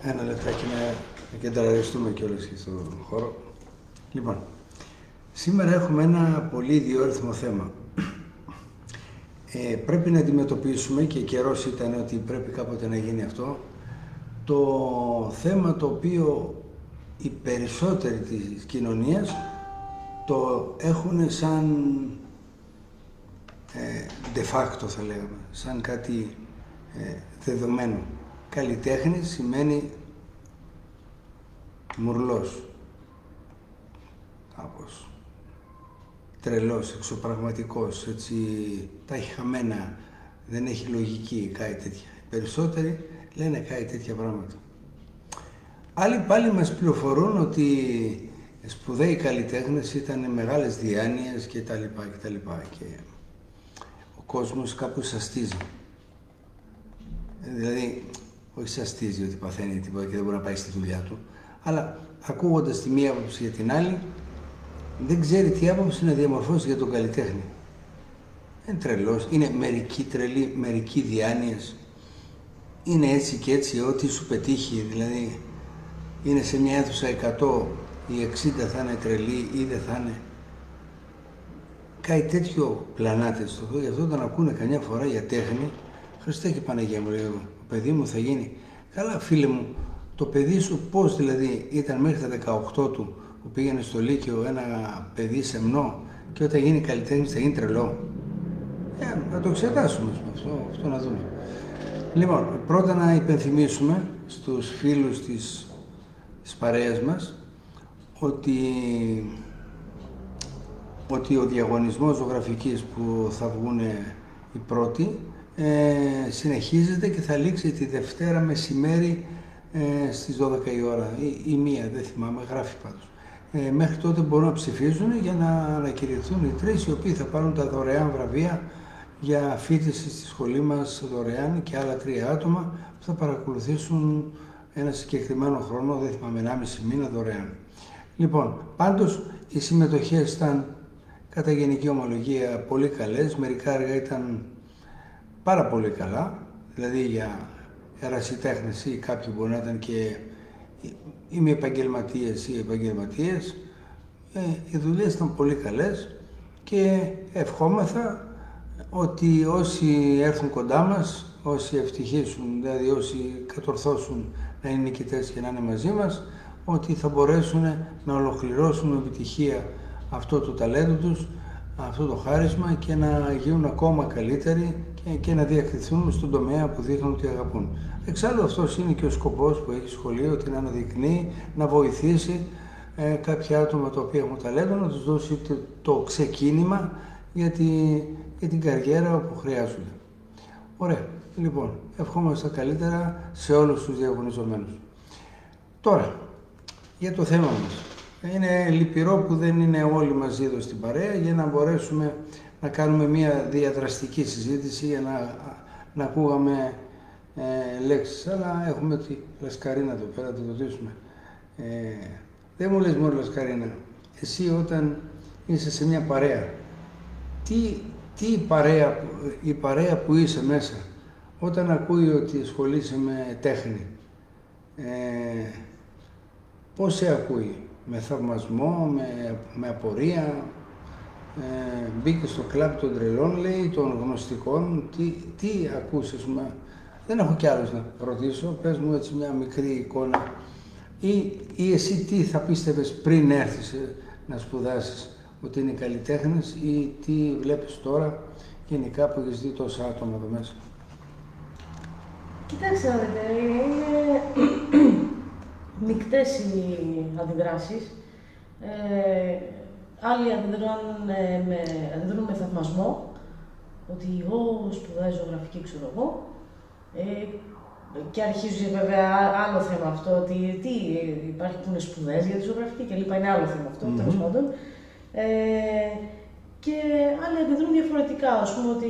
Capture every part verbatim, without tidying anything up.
ένα λεπτάκι να, να κεντραριστούμε κιόλας και στον χώρο. Λοιπόν, σήμερα έχουμε ένα πολύ ιδιόρυθμο θέμα. Ε, πρέπει να αντιμετωπίσουμε, και καιρός ήταν ότι πρέπει κάποτε να γίνει αυτό, το θέμα το οποίο οι περισσότεροι της κοινωνίας το έχουν σαν ε, de facto, θα λέγαμε, σαν κάτι ε, δεδομένο. Καλλιτέχνης σημαίνει μουρλός, κάπως τρελός, εξωπραγματικός, έτσι, τα έχει χαμένα, δεν έχει λογική, κάτι τέτοια. Οι περισσότεροι λένε κάτι τέτοια πράγματα. Άλλοι πάλι μας πληροφορούν ότι σπουδαίοι καλλιτέχνες ήταν μεγάλες διάνοιες και τα λοιπά και τα λοιπά και ο κόσμος κάπου σαστίζει. Δηλαδή, όχι σαστίζει ότι παθαίνει τίποτα και δεν μπορεί να πάει στη δουλειά του, αλλά ακούγοντας τη μία άποψη για την άλλη, δεν ξέρει τι άποψη να διαμορφώσει για τον καλλιτέχνη. Είναι τρελός, είναι μερικοί τρελοί, μερικοί διάνοιες. Είναι έτσι και έτσι, ό,τι σου πετύχει, δηλαδή είναι σε μια αίθουσα εκατό, οι εξήντα θα είναι τρελοί ή δεν θα είναι. Κάτι τέτοιο πλανάται στο αυτό, γι' αυτό όταν ακούνε καμιά φορά για τέχνη, Χριστέ και Παναγία μου, λέω, το παιδί μου θα γίνει. Καλά φίλε μου, το παιδί σου πώς δηλαδή ήταν μέχρι τα δεκαοκτώ του που πήγαινε στο Λύκειο ένα παιδί σεμνό και όταν γίνει καλλιτέχνης θα γίνει τρελό. Ε, να το εξετάσουμε αυτό, αυτό να δούμε. Λοιπόν, πρώτα να υπενθυμίσουμε στους φίλους της, της παρέας μας ότι, ότι ο διαγωνισμός ζωγραφικής που θα βγουν οι πρώτοι ε, συνεχίζεται και θα λήξει τη Δευτέρα μεσημέρι ε, στις δώδεκα η ώρα ή, ή μία, δεν θυμάμαι, γράφει πάντως. Ε, μέχρι τότε μπορούν να ψηφίζουν για να ανακηρυχθούν οι τρεις οι οποίοι θα πάρουν τα δωρεάν βραβεία για φοιτηση στη σχολή μας δωρεάν και άλλα τρία άτομα που θα παρακολουθήσουν ένα συγκεκριμένο χρόνο, δεν θυμάμαι, ενάμιση μήνα δωρεάν. Λοιπόν, πάντως οι συμμετοχές ήταν κατά γενική ομολογία πολύ καλές, μερικά έργα ήταν πάρα πολύ καλά, δηλαδή για ερασιτέχνες ή κάποιοι μπορεί να ήταν και είμαι επαγγελματίες ή επαγγελματίες, ε, οι δουλειές ήταν πολύ καλές και ευχόμεθα ότι όσοι έρθουν κοντά μας, όσοι ευτυχήσουν, δηλαδή όσοι κατορθώσουν να είναι νικητές και να είναι μαζί μας, ότι θα μπορέσουν να ολοκληρώσουν με επιτυχία αυτό το ταλέντο τους, αυτό το χάρισμα και να γίνουν ακόμα καλύτεροι και, και να διακριθούν στον τομέα που δείχνουν ότι αγαπούν. Εξάλλου αυτός είναι και ο σκοπός που έχει η σχολή, ότι να αναδεικνύει, να βοηθήσει ε, κάποια άτομα τα οποία έχουν ταλέντο, να τους δώσει το, το ξεκίνημα για, τη, για την καριέρα που χρειάζονται. Ωραία. Λοιπόν, ευχόμαστε τα καλύτερα σε όλους τους διαγωνιζομένους. Τώρα, για το θέμα μας. Είναι λυπηρό που δεν είναι όλοι μαζί εδώ στην παρέα για να μπορέσουμε να κάνουμε μια διαδραστική συζήτηση για να, να ακούγαμε ε, λέξεις. Αλλά έχουμε τη Λασκαρίνα εδώ πέρα, το ρωτήσουμε. Ε, δεν μου λες μόνο Λασκαρίνα, εσύ όταν είσαι σε μια παρέα, τι, τι η, παρέα, η παρέα που είσαι μέσα, όταν ακούει ότι ασχολείσαι με τέχνη, ε, πώς σε ακούει, με θαυμασμό, με, με απορία, ε, μπήκε στο κλαμπ των τρελών, λέει, των γνωστικών, τι, τι ακούς, ας πούμε. Δεν έχω κι άλλους να ρωτήσω, πες μου έτσι μια μικρή εικόνα. Ή, ή εσύ τι θα πίστευες πριν έρθεις να σπουδάσεις, ότι είναι καλλιτέχνης, ή τι βλέπεις τώρα γενικά που έχεις δει τόσα άτομα εδώ μέσα. Κοιτάξτε, είναι μικτές οι αντιδράσεις. Ε, άλλοι αντιδρούν, ε, με, αντιδρούν με θαυμασμό, ότι εγώ σπουδάζω ζωγραφική, ξέρω εγώ. Ε, και αρχίζει βέβαια άλλο θέμα αυτό, ότι τι, υπάρχουν σπουδές για τη ζωγραφική και λοιπά, είναι άλλο θέμα αυτό, mm-hmm. τέλος πάντων. Ε, και άλλοι αντιδρούν διαφορετικά, ας πούμε ότι,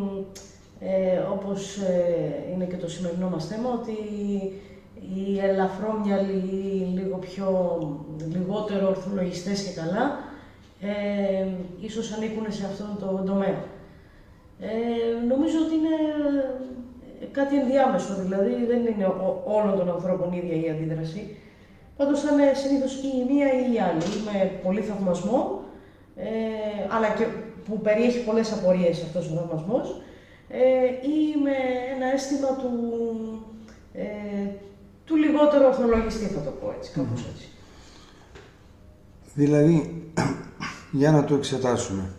ε, όπως ε, είναι και το σημερινό μας θέμα, ότι οι ελαφρόμυαλοι, λίγο πιο, λιγότερο ορθολογιστές και καλά, ε, ίσως ανήκουν σε αυτόν τον τομέα. Ε, νομίζω ότι είναι κάτι ενδιάμεσο, δηλαδή δεν είναι όλων των ανθρώπων ίδια η αντίδραση. Πάντως θα είναι συνήθως ή η μία ή η άλλη, με πολύ θαυμασμό, ε, αλλά και που περιέχει πολλές απορίες αυτός ο θαυμασμός, ε, ή με ένα αίσθημα του, ε, του λιγότερο ορθολογιστή, θα το πω έτσι, κάπως έτσι. Δηλαδή, για να το εξετάσουμε,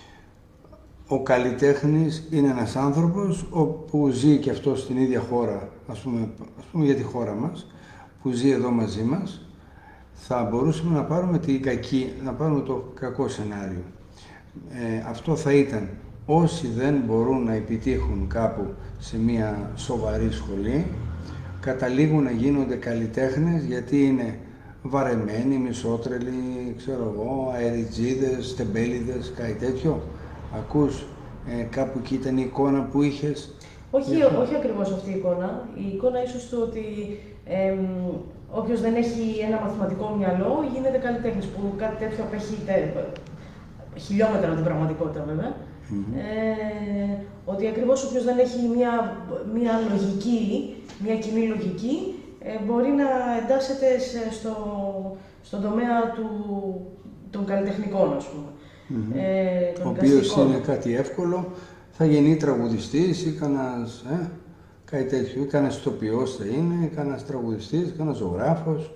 ο καλλιτέχνης είναι ένας άνθρωπος που ζει και αυτό στην ίδια χώρα, ας πούμε, ας πούμε για τη χώρα μας, που ζει εδώ μαζί μας. Θα μπορούσαμε να πάρουμε, την κακή, να πάρουμε το κακό σενάριο. Ε, αυτό θα ήταν όσοι δεν μπορούν να επιτύχουν κάπου σε μια σοβαρή σχολή, καταλήγουν να γίνονται καλλιτέχνες γιατί είναι βαρεμένοι, μισότρελοι, ξέρω εγώ, αεριτζίδες, τεμπέληδες, κάτι τέτοιο. Ακούς, ε, κάπου εκεί ήταν η εικόνα που είχες. Όχι, όχι ακριβώς αυτή η εικόνα. Η εικόνα ίσως του ότι ε, όποιος δεν έχει ένα μαθηματικό μυαλό γίνεται καλλιτέχνης, που κάτι τέτοιο απέχει χιλιόμετρα από την πραγματικότητα βέβαια. Mm-hmm. ε, ότι ακριβώς όποιος δεν έχει μια, μια λογική, μια κοινή λογική, ε, μπορεί να εντάσσεται σε, στο, στον τομέα του, των καλλιτεχνικών, ας πούμε. Mm-hmm. ε, Ο οποίος είναι κάτι εύκολο, θα γίνει τραγουδιστής ή κανένας, ε, κάτι τέτοιο, ή κανένας ηθοποιός θα είναι, ή κανένας τραγουδιστής, κανένας ζωγράφος.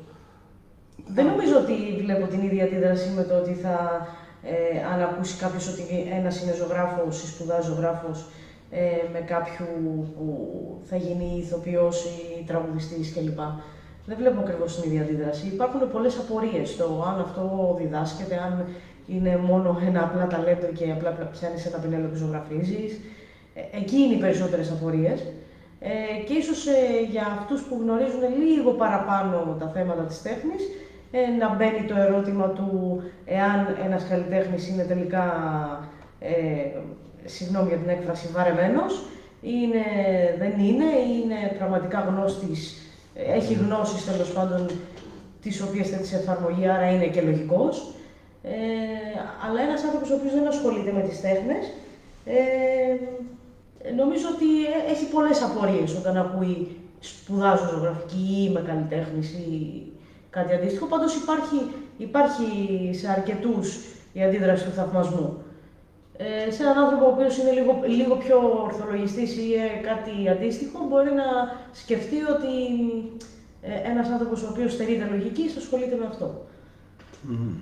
Δεν νομίζω ότι βλέπω την ίδια αντίδραση με το ότι θα, ε, αν ακούσει κάποιος ότι ένας είναι ζωγράφος ή σπουδάζει ζωγράφος, ε, με κάποιου που θα γίνει ηθοποιός ή τραγουδιστής κλπ. Δεν βλέπω ακριβώς την ίδια αντίδραση. Υπάρχουν πολλές απορίες στο αν αυτό διδάσκεται, αν είναι μόνο ένα απλά ταλέντο και απλά πιάνεις ένα πινέλο και ζωγραφίζεις. Ε, εκεί είναι οι περισσότερες απορίες. Ε, και ίσως ε, για αυτούς που γνωρίζουν λίγο παραπάνω τα θέματα της τέχνης, ε, να μπαίνει το ερώτημα του εάν ένας καλλιτέχνης είναι τελικά, ε, συγγνώμη για την έκφραση, βαρεμένος, είναι, δεν είναι, είναι πραγματικά γνώστης, έχει γνώσεις τέλος πάντων τις οποίες θα τις εφαρμογεί, άρα είναι και λογικός. Ε, αλλά ένας άνθρωπος ο οποίος δεν ασχολείται με τις τέχνες, ε, νομίζω ότι έχει πολλές απορίες όταν ακούει σπουδάζω ζωγραφική ή είμαι καλλιτέχνης ή κάτι αντίστοιχο. Πάντως υπάρχει, υπάρχει σε αρκετούς η αντίδραση του θαυμασμού. Ε, σε έναν άνθρωπο ο οποίος είναι λίγο, λίγο πιο ορθολογιστής ή ε, κάτι αντίστοιχο, μπορεί να σκεφτεί ότι ε, ένας άνθρωπος ο οποίος στερείται λογικής ασχολείται με αυτό. Mm.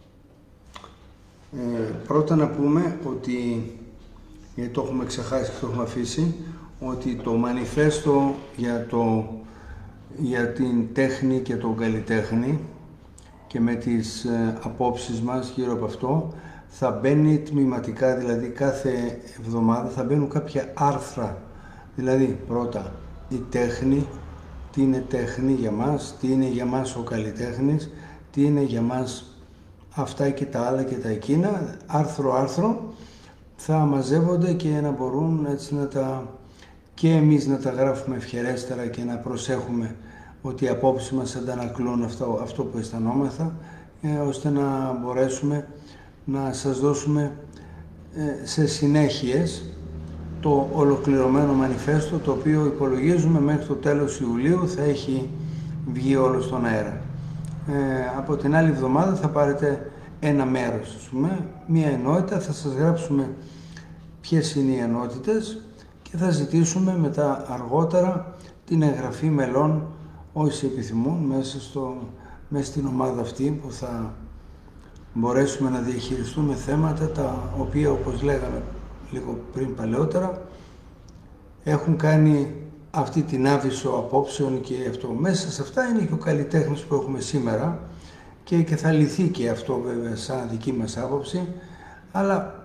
Ε, πρώτα να πούμε ότι, γιατί το έχουμε ξεχάσει και το έχουμε αφήσει, ότι το μανιφέστο για, το, για την τέχνη και τον καλλιτέχνη και με τις ε, απόψεις μας γύρω από αυτό θα μπαίνει τμηματικά, δηλαδή κάθε εβδομάδα θα μπαίνουν κάποια άρθρα. Δηλαδή πρώτα η τέχνη, τι είναι τέχνη για μας, τι είναι για μας ο καλλιτέχνης, τι είναι για μας αυτά και τα άλλα και τα εκείνα, άρθρο-άρθρο, θα μαζεύονται και να μπορούν έτσι να τα, και εμείς να τα γράφουμε ευχερέστερα και να προσέχουμε ότι οι απόψεις μας αντανακλούν αυτό, αυτό που αισθανόμεθα, ε, ώστε να μπορέσουμε να σας δώσουμε ε, σε συνέχειες το ολοκληρωμένο μανιφέστο, το οποίο υπολογίζουμε μέχρι το τέλος Ιουλίου θα έχει βγει όλο στον αέρα. Ε, από την άλλη εβδομάδα θα πάρετε ένα μέρος, ας πούμε, μία ενότητα, θα σας γράψουμε ποιες είναι οι ενότητες και θα ζητήσουμε μετά αργότερα την εγγραφή μελών όσοι επιθυμούν μέσα, στο, μέσα στην ομάδα αυτή που θα μπορέσουμε να διαχειριστούμε θέματα τα οποία, όπως λέγαμε λίγο πριν παλαιότερα, έχουν κάνει αυτή την άβυσσο απόψεων και αυτό. Μέσα σε αυτά είναι και ο καλλιτέχνης που έχουμε σήμερα και, και θα λυθεί και αυτό βέβαια σαν δική μας άποψη, αλλά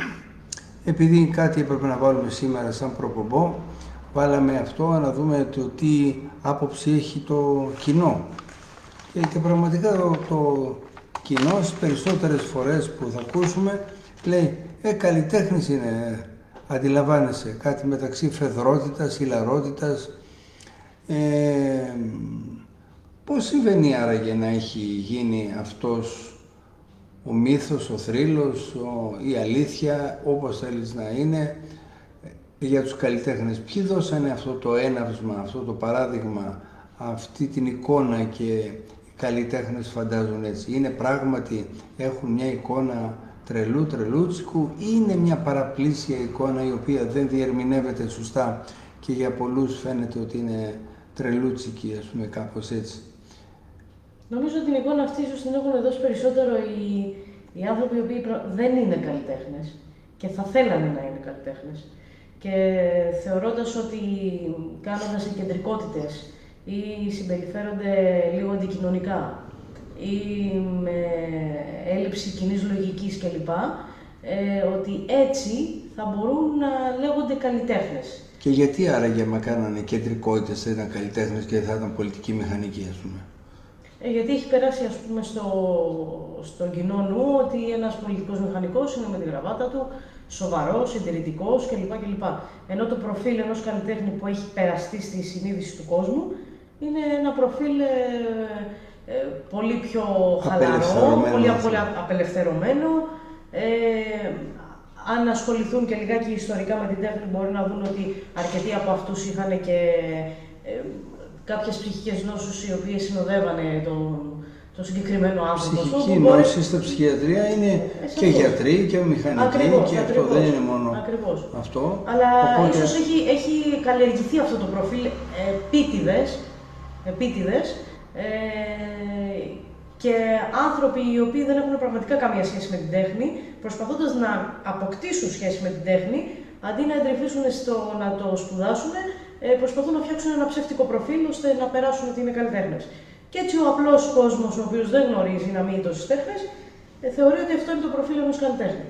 επειδή κάτι έπρεπε να βάλουμε σήμερα σαν προπομπό, βάλαμε αυτό να δούμε το τι άποψη έχει το κοινό. Και, και πραγματικά το, το κοινό στις περισσότερες φορές που θα ακούσουμε λέει «Ε, καλλιτέχνης είναι». Αντιλαμβάνεσαι κάτι μεταξύ φεδρότητας, χιλαρότητας. Ε, πώς συμβαίνει άραγε να έχει γίνει αυτός ο μύθος, ο θρύλος, ο, η αλήθεια, όπως θέλεις να είναι. για τους καλλιτέχνες, ποιοι δώσανε αυτό το έναυσμα, αυτό το παράδειγμα, αυτή την εικόνα και οι καλλιτέχνες φαντάζουν έτσι? Είναι πράγματι, έχουν μια εικόνα τρελού τρελούτσικου ή είναι μια παραπλήσια εικόνα η οποία δεν διερμηνεύεται σωστά και για πολλούς φαίνεται ότι είναι τρελούτσικη, ας πούμε, κάπως έτσι? Νομίζω ότι την εικόνα αυτή ίσως την έχουν δώσει περισσότερο οι, οι άνθρωποι οι οποίοι δεν είναι καλλιτέχνες και θα θέλανε να είναι καλλιτέχνες. Και θεωρώντας ότι κάνοντας κεντρικότητες ή συμπεριφέρονται λίγο αντικοινωνικά ή με έλλειψη κοινής λογικής κλπ, ε, ότι έτσι θα μπορούν να λέγονται καλλιτέχνες. Και γιατί άραγε μα κάνανε κεντρικότητες θα ήταν καλλιτέχνες και θα ήταν πολιτική μηχανική, ας πούμε? Ε, γιατί έχει περάσει, ας πούμε, στο, στον κοινό νου ότι ένας πολιτικός μηχανικός είναι με τη γραβάτα του, σοβαρός, συντηρητικός κλπ. κλπ. Ενώ το προφίλ ενός καλλιτέχνη που έχει περαστεί στη συνείδηση του κόσμου είναι ένα προφίλ ε, ε, πολύ πιο χαλαρό, πολύ, πολύ απελευθερωμένο. Ε, αν ασχοληθούν και λιγάκι ιστορικά με την τέχνη, μπορεί να δουν ότι αρκετοί από αυτούς είχαν και ε, κάποιες ψυχικές νόσους οι οποίες συνοδεύανε τον, τον συγκεκριμένο άνθρωπο. Ψυχική νόση μπορεί... στα ψυχιατρία είναι και γιατροί και μηχανικοί. Ακριβώς, και ακριβώς, αυτό δεν είναι μόνο ακριβώς. αυτό. Αλλά οπότε... ίσως έχει, έχει καλλιεργηθεί αυτό το προφίλ επίτηδες, επίτηδες ε, και άνθρωποι οι οποίοι δεν έχουν πραγματικά καμία σχέση με την τέχνη, προσπαθώντας να αποκτήσουν σχέση με την τέχνη, αντί να εντρυφήσουν στο να το σπουδάσουν, προσπαθούν να φτιάξουν ένα ψεύτικο προφίλ ώστε να περάσουν ότι είναι καλλιτέχνες. Και έτσι ο απλός κόσμος, ο οποίος δεν γνωρίζει να μην τόσες τέχνες, θεωρεί ότι αυτό είναι το προφίλ ενός καλλιτέχνη.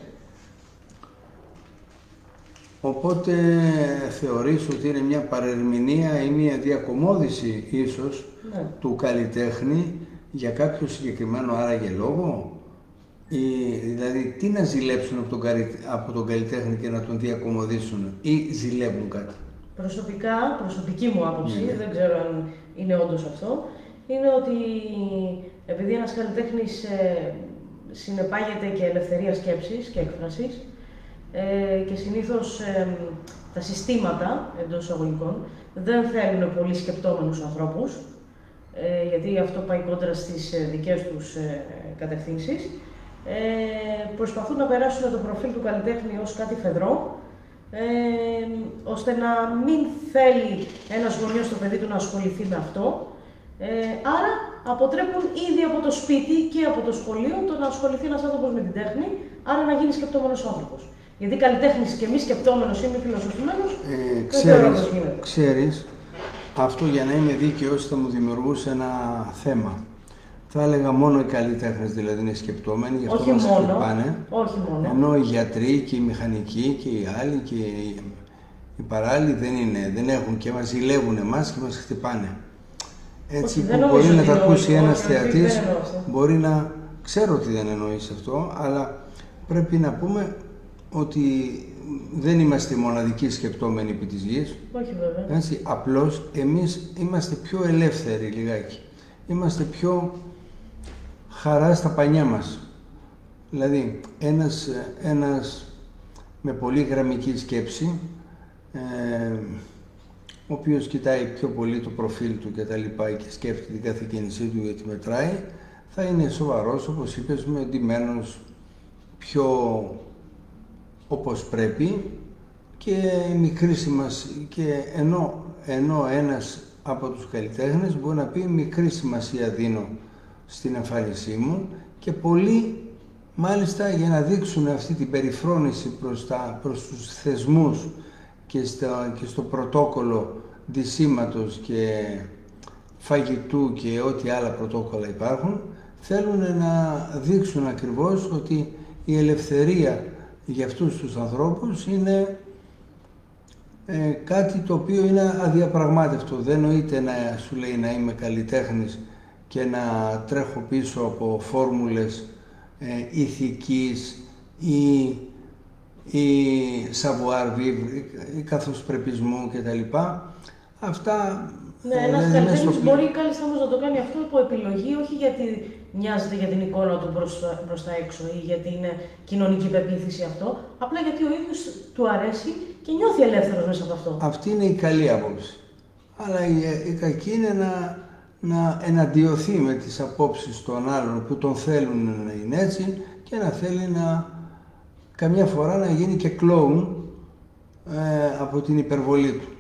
Οπότε θεωρείς ότι είναι μια παρερμηνία ή μια διακομώδηση ίσως ναι. του καλλιτέχνη για κάποιο συγκεκριμένο άραγε λόγο? Ή, δηλαδή, τι να ζηλέψουν από τον, από τον καλλιτέχνη και να τον διακομωδήσουν, ή ζηλεύουν κάτι? Προσωπικά, προσωπική μου άποψη, ναι. δεν ξέρω αν είναι όντως αυτό, είναι ότι επειδή ένας καλλιτέχνης ε, συνεπάγεται και ελευθερία σκέψης και έκφρασης ε, και συνήθως ε, τα συστήματα εντός εισαγωγικών δεν θέλουν πολύ σκεπτόμενους ανθρώπους, ε, γιατί αυτό πάει κόντρα στις ε, δικές τους ε, κατευθύνσεις. Ε, προσπαθούν να περάσουν το προφίλ του καλλιτέχνη ως κάτι φεδρό, ε, ώστε να μην θέλει ένας γονιός στο παιδί του να ασχοληθεί με αυτό. Ε, άρα αποτρέπουν ήδη από το σπίτι και από το σχολείο το να ασχοληθεί ένας άνθρωπος με την τέχνη, άρα να γίνει σκεπτόμενος άνθρωπος. Γιατί καλλιτέχνης και μη σκεπτόμενος ή μη φιλοσοφημένος, ε, δεν θεωρώ πως γίνεται. Ξέρεις, αυτό για να είμαι δίκαιος θα μου δημιουργούσε ένα θέμα. Θα έλεγα μόνο οι καλλιτέχνες δηλαδή είναι σκεπτόμενοι, γι' αυτό μας χτυπάνε. Όχι μόνο. Ενώ οι γιατροί και οι μηχανικοί και οι άλλοι και οι, οι παράλληλοι δεν είναι, δεν έχουν και μας ζηλεύουν εμάς και μας χτυπάνε. Έτσι όχι, που μπορεί να τα ακούσει ένας θεατής, μπορεί να ξέρω ότι δεν εννοείς αυτό, αλλά πρέπει να πούμε ότι δεν είμαστε οι μοναδικοί σκεπτόμενοι επί της γης. Όχι βέβαια. Έτσι, απλώς εμείς είμαστε πιο ελεύθεροι λιγάκι. Είμαστε πιο χαρά στα πανιά μας. Δηλαδή, ένας, ένας με πολύ γραμμική σκέψη, ε, ο οποίος κοιτάει πιο πολύ το προφίλ του και τα λοιπά και σκέφτεται την κάθε κίνησή του γιατί μετράει, θα είναι σοβαρός, όπως είπες, με ντυμένος πιο όπως πρέπει και μικρή σημασία. Και ενώ, ενώ ένας από τους καλλιτέχνες μπορεί να πει μικρή σημασία δίνω στην εμφάνισή μου και πολλοί μάλιστα για να δείξουν αυτή την περιφρόνηση προς, τα, προς τους θεσμούς και, στα, και στο πρωτόκολλο ντυσίματος και φαγητού και ό,τι άλλα πρωτόκολλα υπάρχουν, θέλουν να δείξουν ακριβώς ότι η ελευθερία για αυτούς τους ανθρώπους είναι ε, κάτι το οποίο είναι αδιαπραγμάτευτο. Δεν νοείται να σου λέει να είμαι καλλιτέχνης και να τρέχω πίσω από φόρμουλες ε, ηθικής ή, ή savoir vivre, ή καθώς πρεπισμού κτλ. Αυτά Ναι, ένας δηλαδή, καλλιτέχνης στο... μπορεί κάλλιστα όμως να το κάνει αυτό από επιλογή, όχι γιατί νοιάζεται για την εικόνα του προς, προς τα έξω ή γιατί είναι κοινωνική πεποίθηση αυτό, απλά γιατί ο ίδιος του αρέσει και νιώθει ελεύθερος μέσα από αυτό. Αυτή είναι η καλή άποψη. Αλλά η, η κακή είναι να, να εναντιωθεί με τις απόψεις των άλλων που τον θέλουν να είναι έτσι και να θέλει να καμιά φορά να γίνει και κλόουν ε, από την υπερβολή του.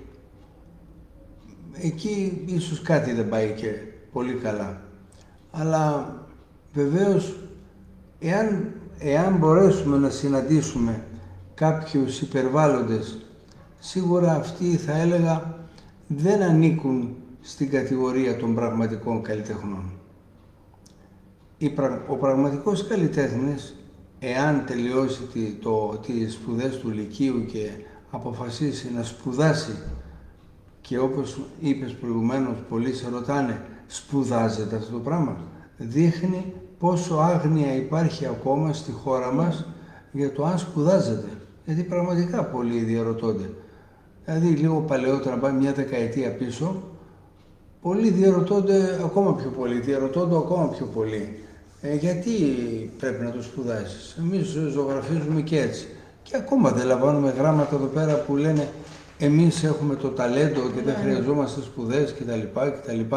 Εκεί ίσως κάτι δεν πάει και πολύ καλά. Αλλά βεβαίως, εάν, εάν μπορέσουμε να συναντήσουμε κάποιους υπερβάλλοντες, σίγουρα αυτοί θα έλεγα δεν ανήκουν στην κατηγορία των πραγματικών καλλιτεχνών. Ο πραγματικός καλλιτέχνης, εάν τελειώσει τη, το, τις σπουδές του Λυκείου και αποφασίσει να σπουδάσει και όπως είπες προηγουμένως, πολλοί σε ρωτάνε, σπουδάζεται αυτό το πράγμα. Δείχνει πόσο άγνοια υπάρχει ακόμα στη χώρα μας για το αν σπουδάζεται. Γιατί πραγματικά πολλοί διαρωτώνται. Δηλαδή λίγο παλαιότερα, πάμε μια δεκαετία πίσω, πολλοί διαρωτώνται ακόμα πιο πολύ, διαρωτώνται ακόμα πιο πολύ. Ε, γιατί πρέπει να το σπουδάσεις. Εμείς ζωγραφίζουμε και έτσι. Και ακόμα δεν λαμβάνουμε γράμματα εδώ πέρα που λένε εμείς έχουμε το ταλέντο και δεν χρειαζόμαστε σπουδές κτλ. κτλ.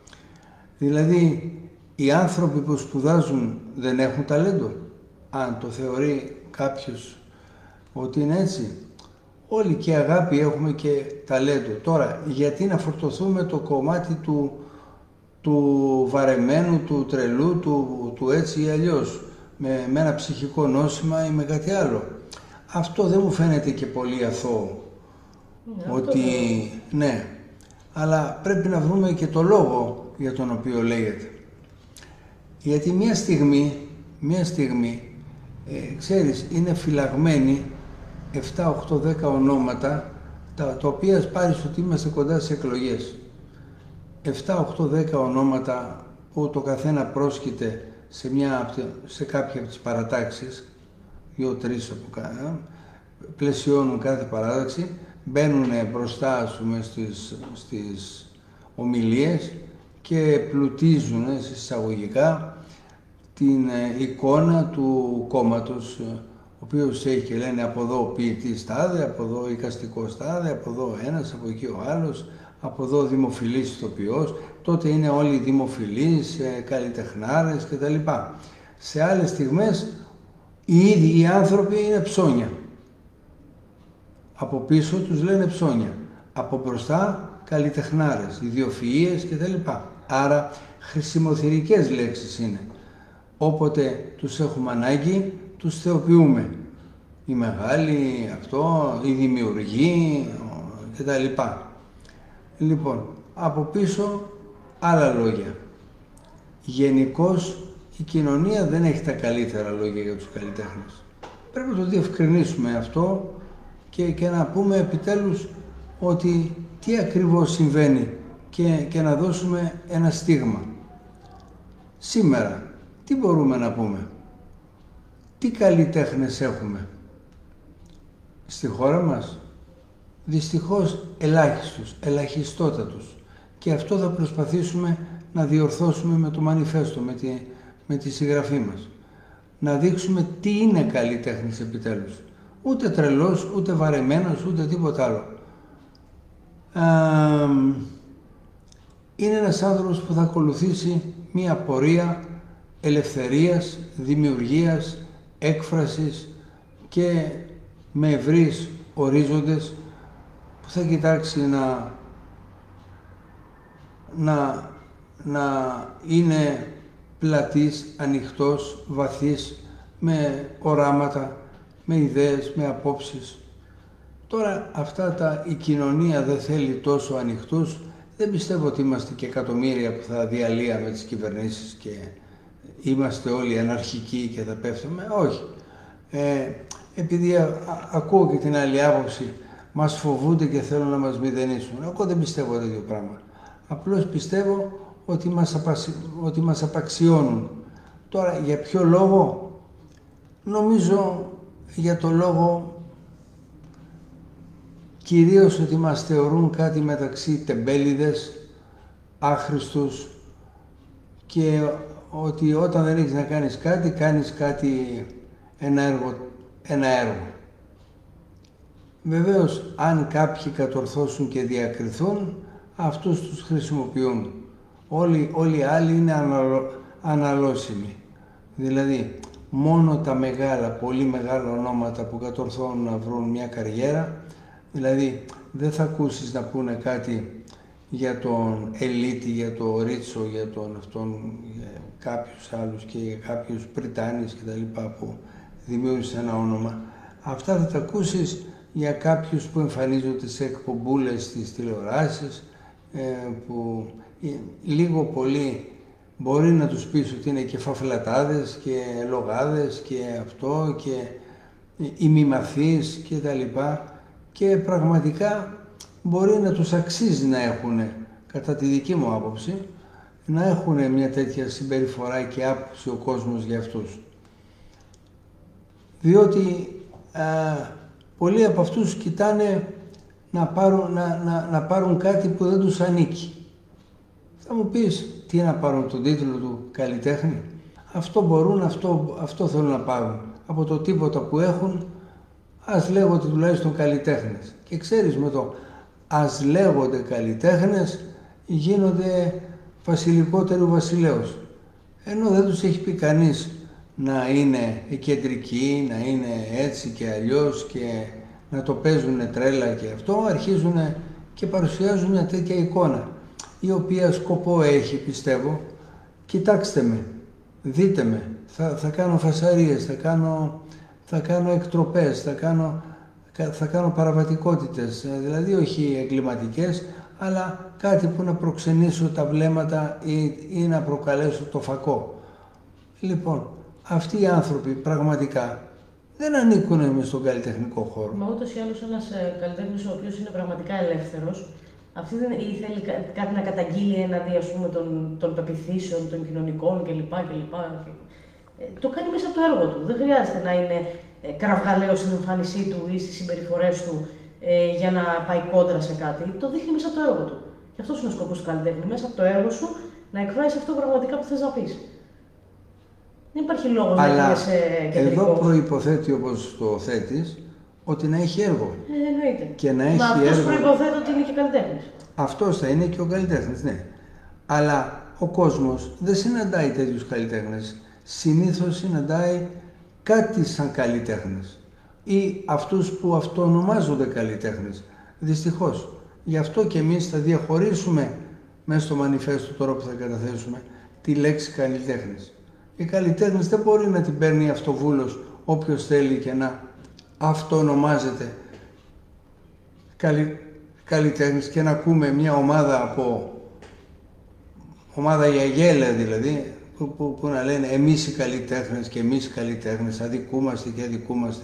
Δηλαδή, οι άνθρωποι που σπουδάζουν δεν έχουν ταλέντο. Αν το θεωρεί κάποιος ότι είναι έτσι. Όλοι και αγάπη έχουμε και ταλέντο. Τώρα, γιατί να φορτωθούμε το κομμάτι του, του βαρεμένου, του τρελού, του, του έτσι ή αλλιώς, με, με ένα ψυχικό νόσημα ή με κάτι άλλο. Αυτό δεν μου φαίνεται και πολύ αθώο. Ναι, ότι, ναι, αλλά πρέπει να βρούμε και το λόγο για τον οποίο λέγεται. Γιατί μια στιγμή, μια στιγμή, ε, ξέρεις, είναι φυλαγμένοι εφτά, οκτώ, δέκα ονόματα, τα, τα οποία πάρεις ότι είμαστε κοντά σε εκλογές. εφτά, οκτώ, δέκα ονόματα που το καθένα πρόσκειται σε, μια, σε κάποια από τις παρατάξεις, δύο-τρεις από κάθε, πλαισιώνουν κάθε παράταξη, μπαίνουν μπροστά, ας πούμε, στις, στις ομιλίες και πλουτίζουν εισαγωγικά την ε, εικόνα του κόμματος, ο οποίος έχει και λένε από εδώ ποιητής τάδε, από εδώ εικαστικός τάδε, από εδώ ένας, από εκεί ο άλλος, από εδώ δημοφιλής ηθοποιός, τότε είναι όλοι δημοφιλείς, ε, καλλιτεχνάρες κτλ. Σε άλλες στιγμές οι ίδιοι οι άνθρωποι είναι ψώνια. Από πίσω τους λένε ψώνια. Από μπροστά καλλιτεχνάρες, ιδιοφυΐες κτλ. Άρα χρησιμοθυρικές λέξεις είναι. Όποτε τους έχουμε ανάγκη, τους θεοποιούμε. Οι μεγάλοι, αυτό, οι δημιουργοί κτλ. Λοιπόν, από πίσω άλλα λόγια. Γενικώς η κοινωνία δεν έχει τα καλύτερα λόγια για τους καλλιτέχνες. Πρέπει να το διευκρινίσουμε αυτό και, και να πούμε επιτέλους ότι τι ακριβώς συμβαίνει και, και να δώσουμε ένα στίγμα. Σήμερα, τι μπορούμε να πούμε. Τι καλλιτέχνες έχουμε στη χώρα μας. Δυστυχώς ελάχιστους, ελαχιστότατους. Και αυτό θα προσπαθήσουμε να διορθώσουμε με το μανιφέστο, με τη, με τη συγγραφή μας. Να δείξουμε τι είναι καλλιτέχνης επιτέλους. Ούτε τρελός, ούτε βαρεμένος, ούτε τίποτα άλλο. Α, είναι ένας άνθρωπος που θα ακολουθήσει μία πορεία ελευθερίας, δημιουργίας, έκφρασης και με ευρύς ορίζοντες που θα κοιτάξει να, να, να είναι πλατής, ανοιχτός, βαθύς, με οράματα, με ιδέες, με απόψεις. Τώρα αυτά τα η κοινωνία δεν θέλει τόσο ανοιχτούς. Δεν πιστεύω ότι είμαστε και εκατομμύρια που θα διαλύαμε τις κυβερνήσεις και είμαστε όλοι αναρχικοί και θα πέφτουμε. Όχι. Ε, επειδή α, α, ακούω και την άλλη άποψη, μας φοβούνται και θέλουν να μας μηδενίσουν. Εγώ δεν πιστεύω τέτοιο πράγμα. Απλώς πιστεύω ότι μας, απασι... ότι μας απαξιώνουν. Τώρα, για ποιο λόγο? Νομίζω για το λόγο κυρίως ότι μας θεωρούν κάτι μεταξύ τεμπέληδες, άχρηστους και ότι όταν δεν έχεις να κάνεις κάτι, κάνεις κάτι, ένα έργο, ένα έργο. Βεβαίως, αν κάποιοι κατορθώσουν και διακριθούν, αυτούς τους χρησιμοποιούν. Όλοι, όλοι οι άλλοι είναι αναλο, αναλώσιμοι. Δηλαδή, μόνο τα μεγάλα, πολύ μεγάλα ονόματα που κατορθώνουν να βρουν μια καριέρα, δηλαδή δεν θα ακούσεις να πούνε κάτι για τον Ελίτη, για τον Ρίτσο, για τον αυτόν, για κάποιους άλλους και για κάποιους Πριτάνης και τα λοιπά που δημιούργησαν ένα όνομα. Αυτά θα τα ακούσεις για κάποιους που εμφανίζονται σε εκπομπούλες στις τηλεοράσεις, που λίγο πολύ μπορεί να τους πεις ότι είναι και φαφλατάδες και λογάδες και αυτό και ημιμαθείς και τα λοιπά, και πραγματικά μπορεί να τους αξίζει να έχουν, κατά τη δική μου άποψη, να έχουν μια τέτοια συμπεριφορά και άποψη ο κόσμος για αυτούς. Διότι α, πολλοί από αυτούς κοιτάνε να πάρουν, να, να, να πάρουν κάτι που δεν τους ανήκει. Θα μου πεις, τι να πάρουν τον τίτλο του καλλιτέχνη? Αυτό μπορούν, αυτό, αυτό θέλουν να πάρουν. Από το τίποτα που έχουν, ας λέγονται τουλάχιστον καλλιτέχνες. Και ξέρεις, με το ας λέγονται καλλιτέχνες γίνονται βασιλικότεροι βασιλέως. Ενώ δεν τους έχει πει κανείς να είναι κεντρικοί, να είναι έτσι και αλλιώς και να το παίζουν τρέλα και αυτό, αρχίζουν και παρουσιάζουν μια τέτοια εικόνα, η οποία σκοπό έχει, πιστεύω, κοιτάξτε με, δείτε με, θα, θα κάνω φασαρίες, θα κάνω, θα κάνω εκτροπές, θα κάνω, θα κάνω παραβατικότητες, δηλαδή όχι εγκληματικές, αλλά κάτι που να προξενήσω τα βλέμματα ή, ή να προκαλέσω το φακό. Λοιπόν, αυτοί οι άνθρωποι πραγματικά δεν ανήκουν μες στον καλλιτεχνικό χώρο. Μα ούτως ή άλλως ένας καλλιτέχνης ο οποίος είναι πραγματικά ελεύθερος, αυτή δεν ή θέλει κάτι να καταγγείλει εναντί, ας πούμε, των, των πεποιθήσεων, των κοινωνικών κλπ. κλπ. Ε, το κάνει μέσα από το έργο του. Δεν χρειάζεται να είναι ε, κραυγαλαίος στην εμφάνισή του ή στις συμπεριφορές του ε, για να πάει κόντρα σε κάτι. Το δείχνει μέσα από το έργο του. Και αυτός είναι ο σκοπός του καλλιτέχνη. Μέσα από το έργο σου να εκφράσεις αυτό πραγματικά που θες να πεις. Δεν υπάρχει λόγος να είσαι κεντρικός. Εδώ προϋποθέτει, όπως το θέτεις, ότι να έχει έργο. Ε, εννοείται. Και να έχει Μα αυτός έργο. προϋποθέτει ότι είναι και καλλιτέχνης. Αυτός θα είναι και ο καλλιτέχνης, ναι. Αλλά ο κόσμος δεν συναντάει τέτοιους καλλιτέχνες. Συνήθως συναντάει κάτι σαν καλλιτέχνες ή αυτούς που αυτοονομάζονται καλλιτέχνες. Δυστυχώς. Γι' αυτό και εμείς θα διαχωρίσουμε μέσα στο μανιφέστο τώρα που θα καταθέσουμε τη λέξη καλλιτέχνης. Η καλλιτέχνης δεν μπορεί να την παίρνει αυτοβούλος όποιος θέλει και να αυτοονομάζεται καλι, καλλιτέχνης και να ακούμε μια ομάδα από ομάδα για γέλα δηλαδή που, που, που να λένε εμείς οι καλλιτέχνες και εμείς οι καλλιτέχνες αδικούμαστε και αδικούμαστε.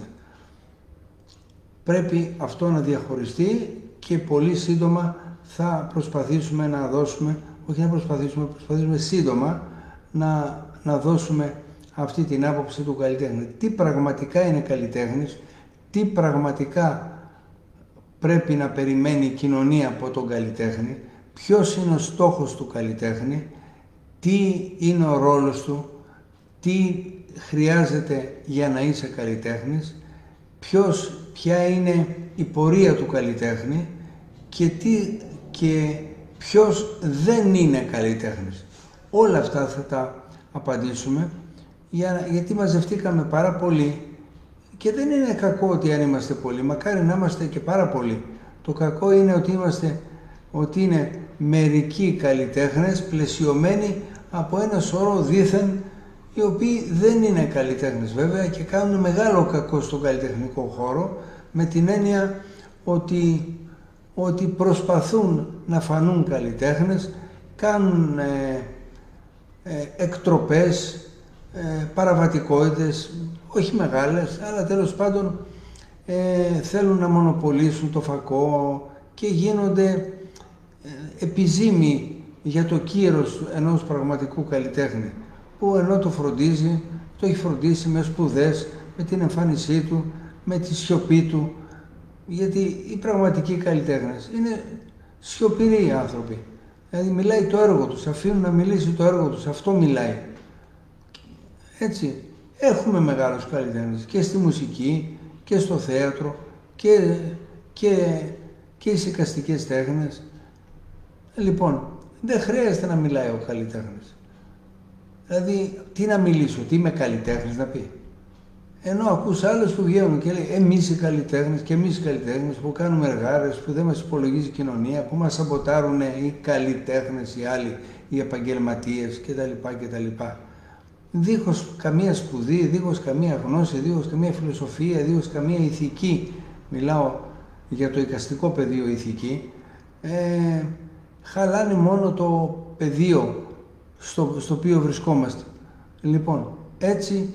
Πρέπει αυτό να διαχωριστεί και πολύ σύντομα θα προσπαθήσουμε να δώσουμε, όχι να προσπαθήσουμε, προσπαθήσουμε σύντομα να να δώσουμε αυτή την άποψη του καλλιτέχνη. Τι πραγματικά είναι καλλιτέχνης, τι πραγματικά πρέπει να περιμένει η κοινωνία από τον καλλιτέχνη, ποιος είναι ο στόχος του καλλιτέχνη, τι είναι ο ρόλος του, τι χρειάζεται για να είσαι καλλιτέχνης, ποιος, ποια είναι η πορεία του καλλιτέχνη και, τι, και ποιος δεν είναι καλλιτέχνης. Όλα αυτά θα τα απαντήσουμε, για, γιατί μαζευτήκαμε πάρα πολύ και δεν είναι κακό ότι αν είμαστε πολλοί, μακάρι να είμαστε και πάρα πολλοί. Το κακό είναι ότι είμαστε, ότι είναι μερικοί καλλιτέχνες πλαισιωμένοι από ένα σωρό δήθεν, οι οποίοι δεν είναι καλλιτέχνες βέβαια και κάνουν μεγάλο κακό στον καλλιτεχνικό χώρο, με την έννοια ότι, ότι προσπαθούν να φανούν καλλιτέχνες, κάνουν ε, εκτροπές, ε, παραβατικότητες, όχι μεγάλες, αλλά τέλος πάντων ε, θέλουν να μονοπολίσουν το φακό και γίνονται ε, επιζήμοι για το κύρος ενός πραγματικού καλλιτέχνη, που ενώ το φροντίζει, το έχει φροντίσει με σπουδές, με την εμφάνισή του, με τη σιωπή του, γιατί οι πραγματικοί καλλιτέχνες είναι σιωπηροί άνθρωποι. Δηλαδή μιλάει το έργο τους, αφήνουν να μιλήσει το έργο τους, αυτό μιλάει. Έτσι, έχουμε μεγάλους καλλιτέχνες και στη μουσική και στο θέατρο και, και, και στις εικαστικές τέχνες. Λοιπόν, δεν χρειάζεται να μιλάει ο καλλιτέχνης. Δηλαδή, τι να μιλήσω, τι είμαι καλλιτέχνης να πει. Ενώ ακούς άλλους που βγαίνουν και λέει εμείς οι καλλιτέχνες και εμείς οι καλλιτέχνες που κάνουμε εργάρες, που δεν μας υπολογίζει η κοινωνία, που μας σαμποτάρουν οι καλλιτέχνες, οι άλλοι, οι επαγγελματίες κτλ. κτλ. Δίχως καμία σπουδή, δίχως καμία γνώση, δίχως καμία φιλοσοφία, δίχως καμία ηθική, μιλάω για το εικαστικό πεδίο ηθική, ε, χαλάνε μόνο το πεδίο στο, στο οποίο βρισκόμαστε. Λοιπόν, έτσι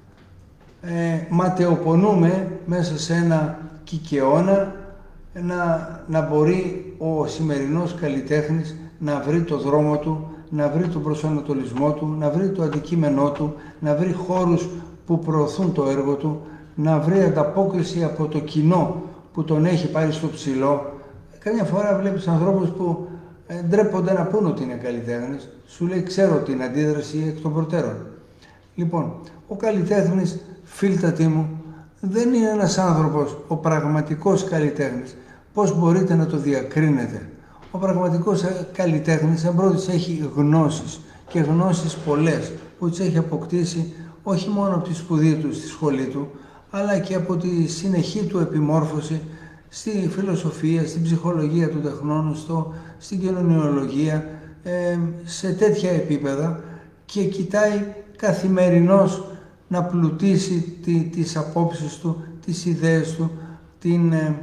ε, ματαιοπονούμε μέσα σε ένα κικαιώνα να, να μπορεί ο σημερινός καλλιτέχνης να βρει το δρόμο του, να βρει τον προσανατολισμό του, να βρει το αντικείμενό του, να βρει χώρους που προωθούν το έργο του, να βρει ανταπόκριση από το κοινό που τον έχει πάρει στο ψηλό. Καμιά φορά βλέπεις ανθρώπους που ε, ντρέπονται να πούν ότι είναι καλλιτέχνης, σου λέει ξέρω την αντίδραση εκ των προτέρων. Λοιπόν, ο καλλιτέχνης, φίλτατή μου, δεν είναι ένας άνθρωπος, ο πραγματικός καλλιτέχνης. Πώς μπορείτε να το διακρίνετε? Ο πραγματικός καλλιτέχνης εμπρότης έχει γνώσεις και γνώσεις πολλές που τις έχει αποκτήσει όχι μόνο από τη σπουδή του στη σχολή του, αλλά και από τη συνεχή του επιμόρφωση στη φιλοσοφία, στην ψυχολογία των τεχνών, στο, στην κοινωνιολογία, ε, σε τέτοια επίπεδα και κοιτάει καθημερινώς να πλουτίσει τη, τις απόψεις του, τις ιδέες του, την, ε,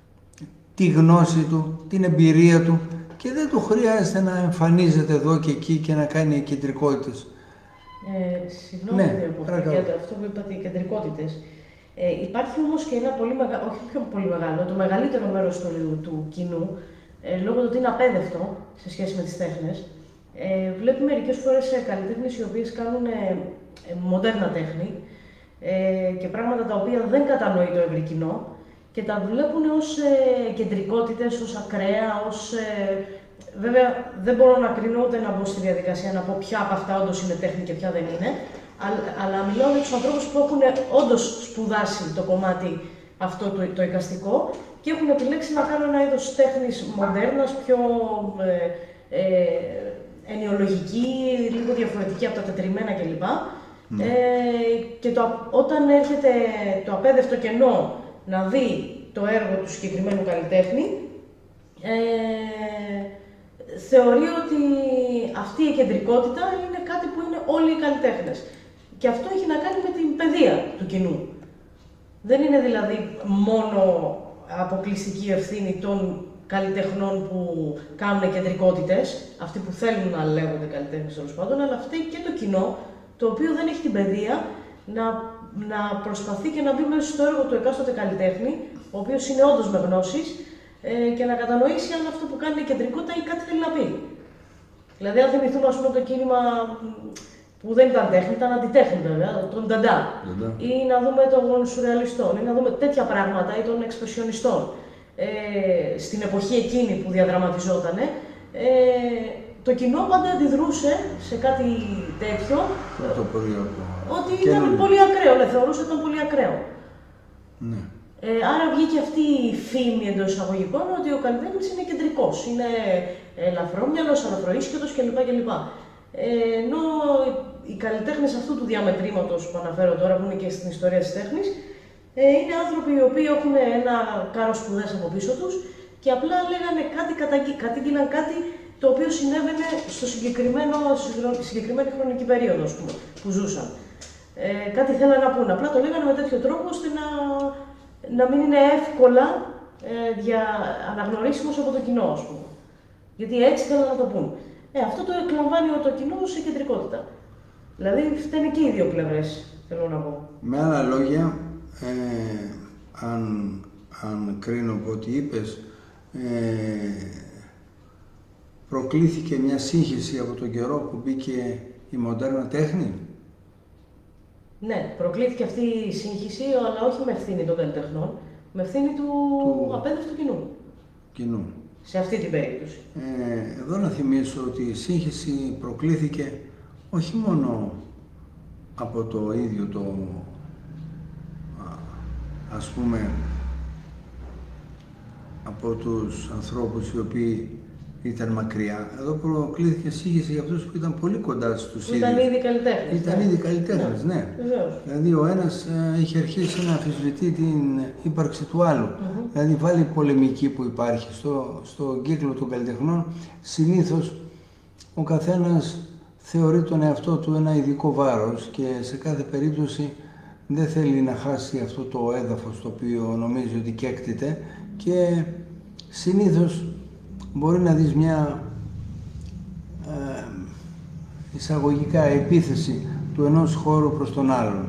τη γνώση του, την εμπειρία του και δεν του χρειάζεται να εμφανίζεται εδώ και εκεί και να κάνει κεντρικότητες. Ε, συγγνώμη, ναι, για αυτό που είπατε, οι κεντρικότητες. Ε, υπάρχει όμως και ένα πολύ μεγάλο, όχι πιο πολύ μεγάλο, το μεγαλύτερο μέρος του, του κοινού, ε, λόγω του ότι είναι απέδευτο σε σχέση με τις τέχνες. Ε, βλέπει μερικές φορές ε, καλλιτέχνες οι οποίες κάνουν ε, ε, μοντέρνα τέχνη ε, και πράγματα τα οποία δεν κατανοεί το ευρύ κοινό και τα βλέπουν ως ε, κεντρικότητες, ως ακραία, ως... Ε, βέβαια δεν μπορώ να κρίνω ούτε να μπω στη διαδικασία να πω ποια από αυτά όντως είναι τέχνη και ποια δεν είναι, αλλά, αλλά μιλάω για τους ανθρώπους που έχουν όντως σπουδάσει το κομμάτι αυτό το, το εικαστικό και έχουν επιλέξει να κάνουν ένα είδος τέχνης μοντέρνας, πιο ε, ε, ενοιολογική, λίγο διαφορετική από τα τετριμμένα κλπ. Mm. Ε, και το, όταν έρχεται το απέδευτο κενό να δει το έργο του συγκεκριμένου καλλιτέχνη, ε, θεωρεί ότι αυτή η κεντρικότητα είναι κάτι που είναι όλοι οι καλλιτέχνες. Και αυτό έχει να κάνει με την παιδεία του κοινού. Δεν είναι δηλαδή μόνο αποκλειστική ευθύνη των καλλιτεχνών που κάνουν κεντρικότητες, αυτοί που θέλουν να λέγονται καλλιτέχνες τέλος πάντων, αλλά αυτή και το κοινό, το οποίο δεν έχει την παιδεία να, να προσπαθεί και να μπει μέσα στο έργο του εκάστοτε καλλιτέχνη, ο οποίος είναι όντως με γνώσεις, ε, και να κατανοήσει αν αυτό που κάνει είναι κεντρικότητα ή κάτι θέλει να πει. Δηλαδή, αν θυμηθούμε ας πούμε, το κίνημα που δεν ήταν τέχνη, ήταν αντιτέχνη βέβαια, των Νταντά, ή να δούμε των σουρεαλιστών, ή να δούμε τέτοια πράγματα, ή των εξπρεσιονιστών. Ε, στην εποχή εκείνη που διαδραματιζόταν, ε, το κοινό πάντα αντιδρούσε σε κάτι τέτοιο, το πολύ ότι ήταν και πολύ ακραίο, ναι, θεωρούσε ότι ήταν πολύ ακραίο. Ναι. Ε, άρα βγήκε αυτή η φήμη εντός εισαγωγικών ότι ο καλλιτέχνης είναι κεντρικός, είναι ελαφρόμυαλος, αλαφροίσκετος κλπ. κλπ. Ε, ενώ οι καλλιτέχνες αυτού του διαμετρήματος που αναφέρω τώρα, που είναι και στην ιστορία της τέχνης, ε, είναι άνθρωποι οι οποίοι έχουν ένα κάρος σπουδές από πίσω τους και απλά λέγανε κάτι, κατήγγειλαν κάτι το οποίο συνέβαινε στο συγκεκριμένο, στη συγκεκριμένη χρονική περίοδο πούμε, που ζούσαν. Ε, κάτι θέλανε να πούνε, απλά το λέγανε με τέτοιο τρόπο ώστε να, να μην είναι εύκολα ε, δια, αναγνωρίσιμος από το κοινό, ας πούμε. Γιατί έτσι θέλανε να το πούν. Ε, αυτό το εκλαμβάνει το κοινό σε κεντρικότητα. Δηλαδή φταίνε και οι δύο πλευρές, θέλω να πω. Με άλλα λόγια, ε, αν, αν κρίνω από ό,τι είπες, ε, προκλήθηκε μια σύγχυση από τον καιρό που μπήκε η μοντέρνα τέχνη. Ναι, προκλήθηκε αυτή η σύγχυση, αλλά όχι με ευθύνη των καλλιτεχνών, με ευθύνη του, του... απέδευτου κοινού. Κοινού. σε αυτή την περίπτωση. Ε, εδώ να θυμίσω ότι η σύγχυση προκλήθηκε όχι μόνο από το ίδιο το, ας πούμε, από τους ανθρώπους οι οποίοι ήταν μακριά. Εδώ προκλήθηκε σύγχυση για αυτούς που ήταν πολύ κοντά στους ίδιους. Ήταν ήδη καλλιτέχνες. Ήταν ήδη καλλιτέχνες, ναι. ναι. Δηλαδή ο ένας ε, είχε αρχίσει να αμφισβητεί την ύπαρξη του άλλου. Mm-hmm. Δηλαδή βάλει η πολεμική που υπάρχει στο, στο κύκλο των καλλιτεχνών. Συνήθως ο καθένας θεωρεί τον εαυτό του ένα ειδικό βάρος και σε κάθε περίπτωση δεν θέλει να χάσει αυτό το έδαφος το οποίο νομίζει ότι κέκτηται και συνήθως μπορεί να δεις μια ε, εισαγωγικά επίθεση του ενός χώρου προς τον άλλον.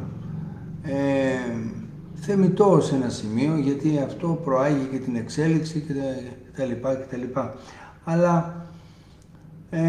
Ε, θεμιτό σε ένα σημείο, γιατί αυτό προάγει και την εξέλιξη και τα λοιπά και τα λοιπά. Αλλά ε,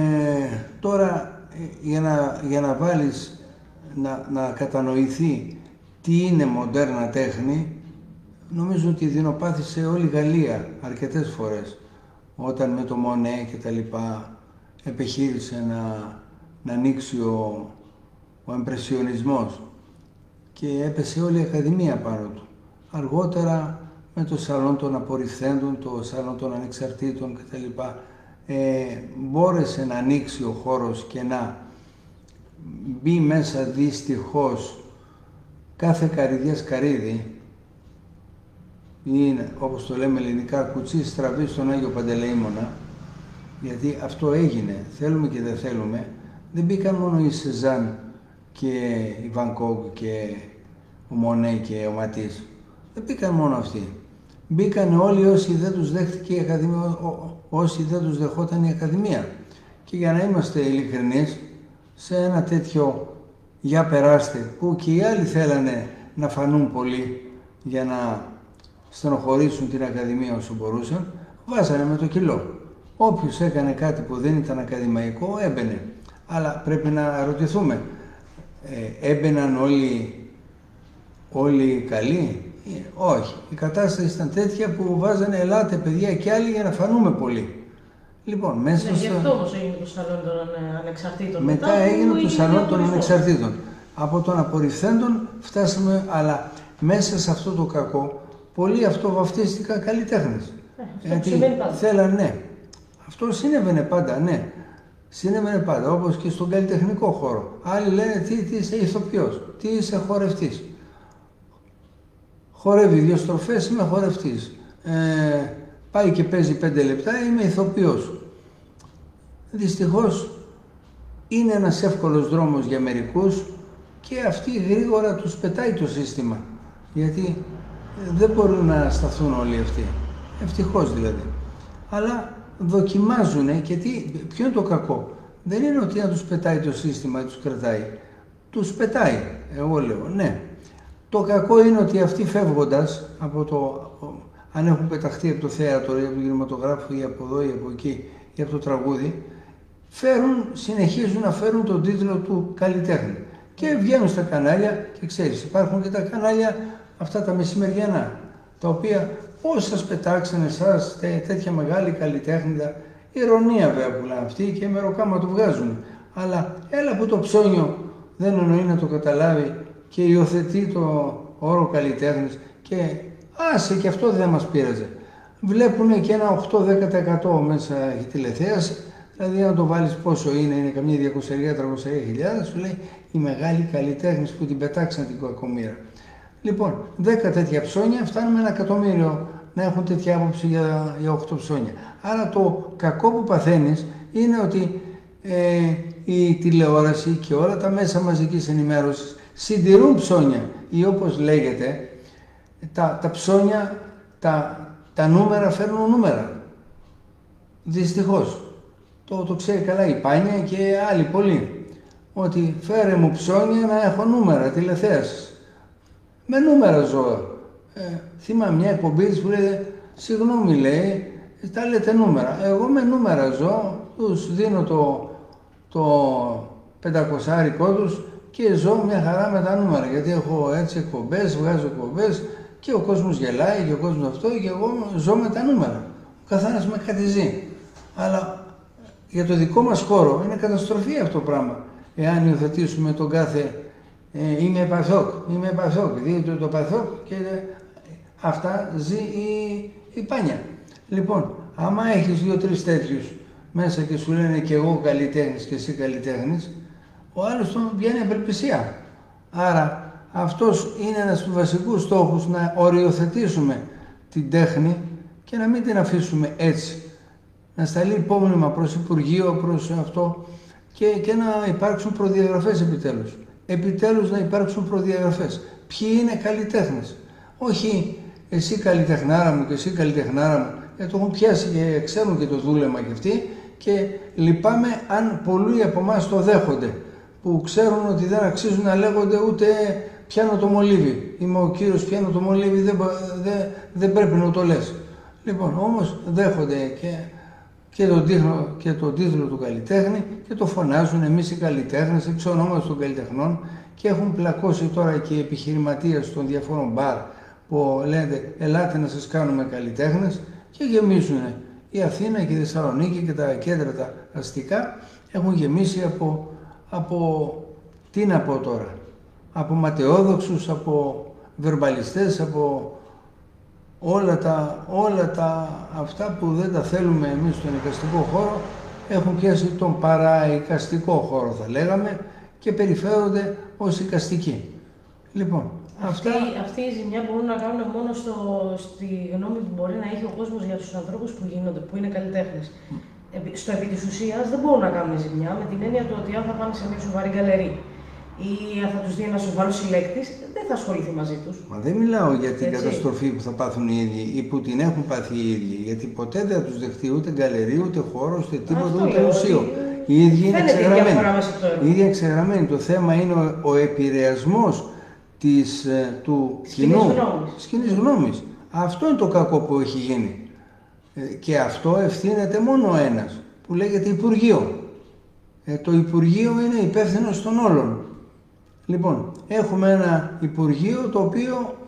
τώρα για να, για να βάλεις, να, να κατανοηθεί τι είναι μοντέρνα τέχνη, νομίζω ότι δεινοπάθησε όλη η Γαλλία αρκετές φορές, όταν με το Μονέ και τα λοιπά επιχείρησε να, να ανοίξει ο, ο εμπρεσιονισμός και έπεσε όλη η Ακαδημία πάνω του. Αργότερα με το Σαλόν των Απορριφθέντων, το Σαλόν των Ανεξαρτήτων και τα λοιπά, ε, μπόρεσε να ανοίξει ο χώρος και να μπει μέσα δυστυχώς κάθε καρυδιάς καρύδι, είναι, όπως το λέμε ελληνικά, κουτσί στραβή στον Άγιο Παντελεήμονα, γιατί αυτό έγινε, θέλουμε και δεν θέλουμε. Δεν μπήκαν μόνο η Σεζάν και η Βαν Κόγκ και ο Μονέ και ο Ματίς. Δεν μπήκαν μόνο αυτοί. Μπήκαν όλοι όσοι δεν τους δέχτηκε η Ακαδημία, όσοι δεν τους δεχόταν η Ακαδημία. Και για να είμαστε ειλικρινείς, σε ένα τέτοιο για περάστε, που και οι άλλοι θέλανε να φανούν πολύ για να στενοχωρήσουν την Ακαδημία όσο μπορούσαν, βάζανε με το κιλό. Όποιος έκανε κάτι που δεν ήταν ακαδημαϊκό έμπαινε. Αλλά πρέπει να ρωτηθούμε, ε, έμπαιναν όλοι, όλοι καλοί? Ε, όχι. Η κατάσταση ήταν τέτοια που βάζανε ελάτε παιδιά και άλλοι για να φανούμε πολύ. Λοιπόν, μέσα ναι, στο... γι' αυτό όμως έγινε το Σαλόν των Ανεξαρτήτων. Μετά, μετά έγινε το Σαλόν των Ανεξαρτήτων. Από τον Απορριφθέντων φτάσαμε, αλλά μέσα σε αυτό το κακό, πολλοί αυτοβαφτίστηκαν καλλιτέχνες. Ε, αυτό συμβαίνει πάντα. Θέλαν, ναι. Αυτό συνέβαινε πάντα, ναι. Συνέβαινε πάντα, όπως και στον καλλιτεχνικό χώρο. Άλλοι λένε τι, τι είσαι ηθοποιός, τι είσαι χορευτής. Χορεύει δύο στροφές, είμαι χορευτής. Ε, πάει και παίζει πέντε λεπτά, είμαι ηθοποιός. Δυστυχώς είναι ένας εύκολος δρόμος για μερικούς και αυτοί γρήγορα τους πετάει το σύστημα. Γιατί δεν μπορούν να σταθούν όλοι αυτοί. Ευτυχώς δηλαδή. Αλλά δοκιμάζουνε και τι, ποιο είναι το κακό? Δεν είναι ότι να τους πετάει το σύστημα ή τους κρατάει. Τους πετάει, εγώ λέω, ναι. Το κακό είναι ότι αυτοί φεύγοντας από το, αν έχουν πεταχτεί από το θέατρο ή από τον κινηματογράφο ή από εδώ ή από εκεί ή από το τραγούδι, φέρουν, συνεχίζουν να φέρουν τον τίτλο του καλλιτέχνη. Και βγαίνουν στα κανάλια και ξέρεις, υπάρχουν και τα κανάλια αυτά τα μεσημεριανά, τα οποία πώς σας πετάξανε εσάς τέ, τέτοια μεγάλη καλλιτέχνηδα, ηρωνία βέβαια που λένε αυτοί και μεροκάμα το βγάζουν. Αλλά έλα που το ψώνιο δεν εννοεί να το καταλάβει και υιοθετεί το όρο καλλιτέχνης και άσε και αυτό δεν μας πείραζε. Βλέπουν και ένα οκτώ με δέκα τοις εκατό μέσα η τηλεθέαση, δηλαδή αν το βάλεις πόσο είναι, είναι καμία διακόσιες με τριακόσιες χιλιάδες, σου λέει οι μεγάλοι καλλιτέχνες που την πετάξαν την κακομοίρα. Λοιπόν, δέκα τέτοια ψώνια φτάνουμε ένα εκατομμύριο να έχουν τέτοια άποψη για, για οκτώ ψώνια. Άρα το κακό που παθαίνεις είναι ότι ε, η τηλεόραση και όλα τα μέσα μαζικής ενημέρωσης συντηρούν ψώνια ή όπως λέγεται, τα, τα ψώνια, τα, τα νούμερα φέρνουν νούμερα. Δυστυχώς. Το, το ξέρει καλά η Πάνια και άλλοι πολλοί. Ότι φέρε μου ψώνια να έχω νούμερα τηλεθέασης. Με νούμερα ζω. Ε, θυμάμαι μια εκπομπή που λέει, συγγνώμη λέει, τα λέτε νούμερα. Εγώ με νούμερα ζω, τους δίνω το, το πεντακοσάρικό τους και ζω μια χαρά με τα νούμερα. Γιατί έχω έτσι εκπομπές, βγάζω εκπομπές και ο κόσμος γελάει και ο κόσμος αυτό και εγώ ζω με τα νούμερα. Ο καθένας με κάτι ζει. Αλλά για το δικό μας χώρο είναι καταστροφή αυτό το πράγμα. Εάν υιοθετήσουμε τον κάθε ε, είμαι Πασόκ, είμαι Πασόκ, δείτε το Πασόκ και ε, αυτά ζει η, η Πάνια. Λοιπόν, άμα έχεις δύο-τρεις τέτοιους μέσα και σου λένε και εγώ καλλιτέχνης και εσύ καλλιτέχνης, ο άλλος τον βγαίνει απελπισία. Άρα αυτός είναι ένας από τους βασικούς στόχους, να οριοθετήσουμε την τέχνη και να μην την αφήσουμε έτσι. Να σταλεί υπόμνημα προς Υπουργείο, προς αυτό και, και να υπάρξουν προδιαγραφές επιτέλους. Επιτέλους να υπάρξουν προδιαγραφές. Ποιοι είναι καλλιτέχνες. Όχι εσύ καλλιτεχνάρα μου και εσύ καλλιτεχνάρα μου, γιατί το έχουν πιάσει και ξέρουν και το δούλεμα και αυτοί και λυπάμαι αν πολλοί από εμάς το δέχονται, που ξέρουν ότι δεν αξίζουν να λέγονται ούτε πιάνω το μολύβι. Είμαι ο κύριος πιάνω το μολύβι, δεν, δεν, δεν πρέπει να το λες. Λοιπόν, όμως δέχονται και, και, τον τίτλο, και τον τίτλο του καλλιτέχνη και το φωνάζουν εμείς οι καλλιτέχνες εξ ονόματος των καλλιτεχνών και έχουν πλακώσει τώρα και οι επιχειρηματίες των διαφόρων μπαρ που λένε ελάτε να σας κάνουμε καλλιτέχνες και γεμίζουν. Η Αθήνα και η Θεσσαλονίκη και τα κέντρα τα αστικά έχουν γεμίσει από, από τι να πω τώρα, από ματαιόδοξους, από βερμπαλιστές, από όλα τα, όλα τα αυτά που δεν τα θέλουμε εμείς στον εικαστικό χώρο, έχουν πιάσει τον παραεικαστικό χώρο θα λέγαμε και περιφέρονται ως εικαστικοί. Λοιπόν, Αυτή, αυτά... αυτή η ζημιά μπορούν να κάνουν μόνο στο, στη γνώμη που μπορεί να έχει ο κόσμος για τους ανθρώπους που γίνονται, που είναι καλλιτέχνες. Mm. Στο επί της ουσίας δεν μπορούν να κάνουν ζημιά με την έννοια του ότι αν θα πάνε σε μια σοβαρή γκαλερί ή αν θα τους δει ένα σοβαρό συλλέκτης, δεν θα ασχοληθεί μαζί τους. Μα δεν μιλάω για την Έτσι. καταστροφή που θα πάθουν οι ίδιοι ή που την έχουν πάθει οι ίδιοι. Γιατί ποτέ δεν θα τους δεχτεί ούτε γκαλερί, ούτε χώρο, ούτε τίποτα, ούτε μουσείο. Οι ίδιοι είναι εξεγραμμένοι. Οι ίδιοι εξεγραμμένοι. Το θέμα είναι ο, ο επηρεασμός της, του κοινού, της κοινής γνώμης. Αυτό είναι το κακό που έχει γίνει. Και αυτό ευθύνεται μόνο ένας, που λέγεται Υπουργείο. Ε, το Υπουργείο είναι υπεύθυνος των όλων. Λοιπόν, έχουμε ένα Υπουργείο το οποίο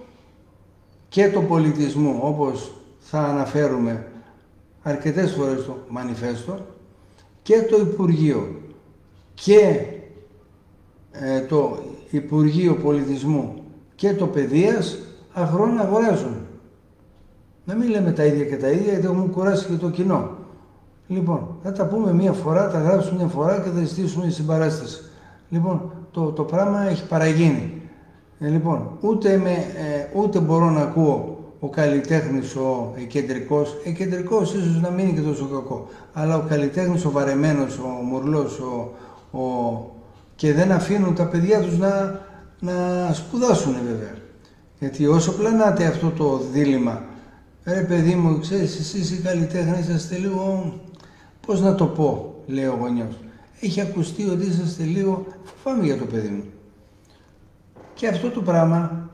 και το πολιτισμού, όπως θα αναφέρουμε αρκετές φορές το μανιφέστο, και το Υπουργείο και ε, το Υπουργείο Πολιτισμού και το Παιδείας αχρόν αγοράζουν. Να μην λέμε τα ίδια και τα ίδια, γιατί έχουν κουράσει και το κοινό. Λοιπόν, θα τα πούμε μία φορά, τα γράψουμε μία φορά και θα ζητήσουμε συμπαράσταση. Λοιπόν, το, το πράγμα έχει παραγίνει. Ε, λοιπόν, ούτε, με, ε, ούτε μπορώ να ακούω ο καλλιτέχνης ο εκεντρικός, εκεντρικός ίσως να μην είναι και τόσο κακό, αλλά ο καλλιτέχνης ο βαρεμένος, ο μουρλός, ο, ο, και δεν αφήνουν τα παιδιά τους να, να σπουδάσουν βέβαια. Γιατί όσο πλανάτε αυτό το δίλημμα, ρε παιδί μου, ξέρεις, εσείς οι καλλιτέχνες είσαστε λίγο, πώς να το πω, λέει ο γονιός. Έχει ακουστεί ότι είσαστε λίγο, φοβάμαι για το παιδί μου. Και αυτό το πράγμα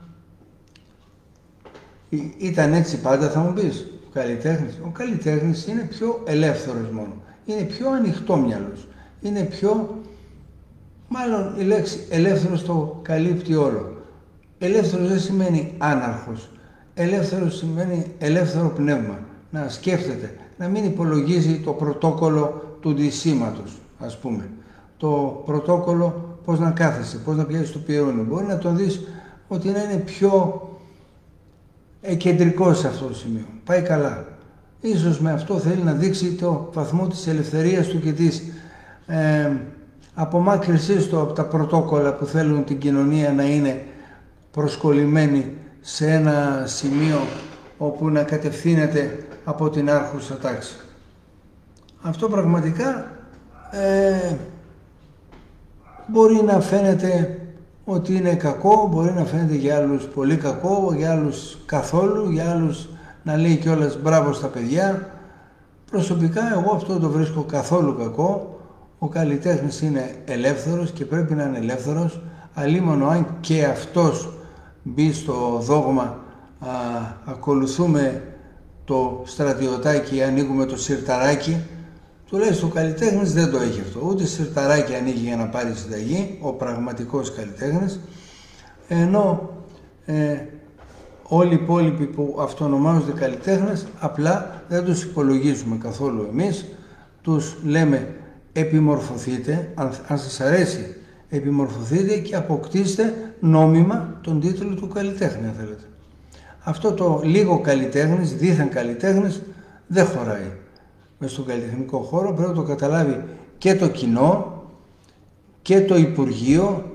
ήταν έτσι πάντα, θα μου πεις, ο καλλιτέχνης. Ο καλλιτέχνης είναι πιο ελεύθερος μόνο, είναι πιο ανοιχτόμυαλος, είναι πιο, μάλλον η λέξη ελεύθερος το καλύπτει όλο. Ελεύθερος δεν σημαίνει άναρχος. Ελεύθερος σημαίνει ελεύθερο πνεύμα, να σκέφτεται, να μην υπολογίζει το πρωτόκολλο του ντυσίματος, ας πούμε. Το πρωτόκολλο πώς να κάθεσαι, πώς να πιάσεις το πιερώνι. Μπορεί να τον δεις ότι να είναι πιο εκεντρικό σε αυτό το σημείο. Πάει καλά. Ίσως με αυτό θέλει να δείξει το βαθμό της ελευθερίας του και της ε, απομάκρυσής του από τα πρωτόκολλα που θέλουν την κοινωνία να είναι προσκολλημένη σε ένα σημείο όπου να κατευθύνεται από την άρχουσα τάξη. Αυτό πραγματικά ε, μπορεί να φαίνεται ότι είναι κακό, μπορεί να φαίνεται για άλλους πολύ κακό, για άλλους καθόλου, για άλλους να λέει κιόλας μπράβο στα παιδιά. Προσωπικά εγώ αυτό το βρίσκω καθόλου κακό. Ο καλλιτέχνης είναι ελεύθερος και πρέπει να είναι ελεύθερος, αλίμονο αν και αυτός μπει στο δόγμα α, ακολουθούμε το στρατιωτάκι, ανοίγουμε το σιρταράκι. Τουλάχιστον ο καλλιτέχνης δεν το έχει αυτό. Ούτε σιρταράκι ανοίγει για να πάρει συνταγή, ο πραγματικός καλλιτέχνης. Ενώ ε, όλοι οι υπόλοιποι που αυτονομάζονται καλλιτέχνες, απλά δεν τους υπολογίζουμε καθόλου εμείς, τους λέμε επιμορφωθείτε, αν, αν σας αρέσει, επιμορφωθείτε και αποκτήστε νόμιμα τον τίτλο του καλλιτέχνη, αν θέλετε. Αυτό το λίγο καλλιτέχνης, δίθεν καλλιτέχνης, δεν χωράει. Μες στον καλλιτεχνικό χώρο πρέπει να το καταλάβει και το κοινό και το Υπουργείο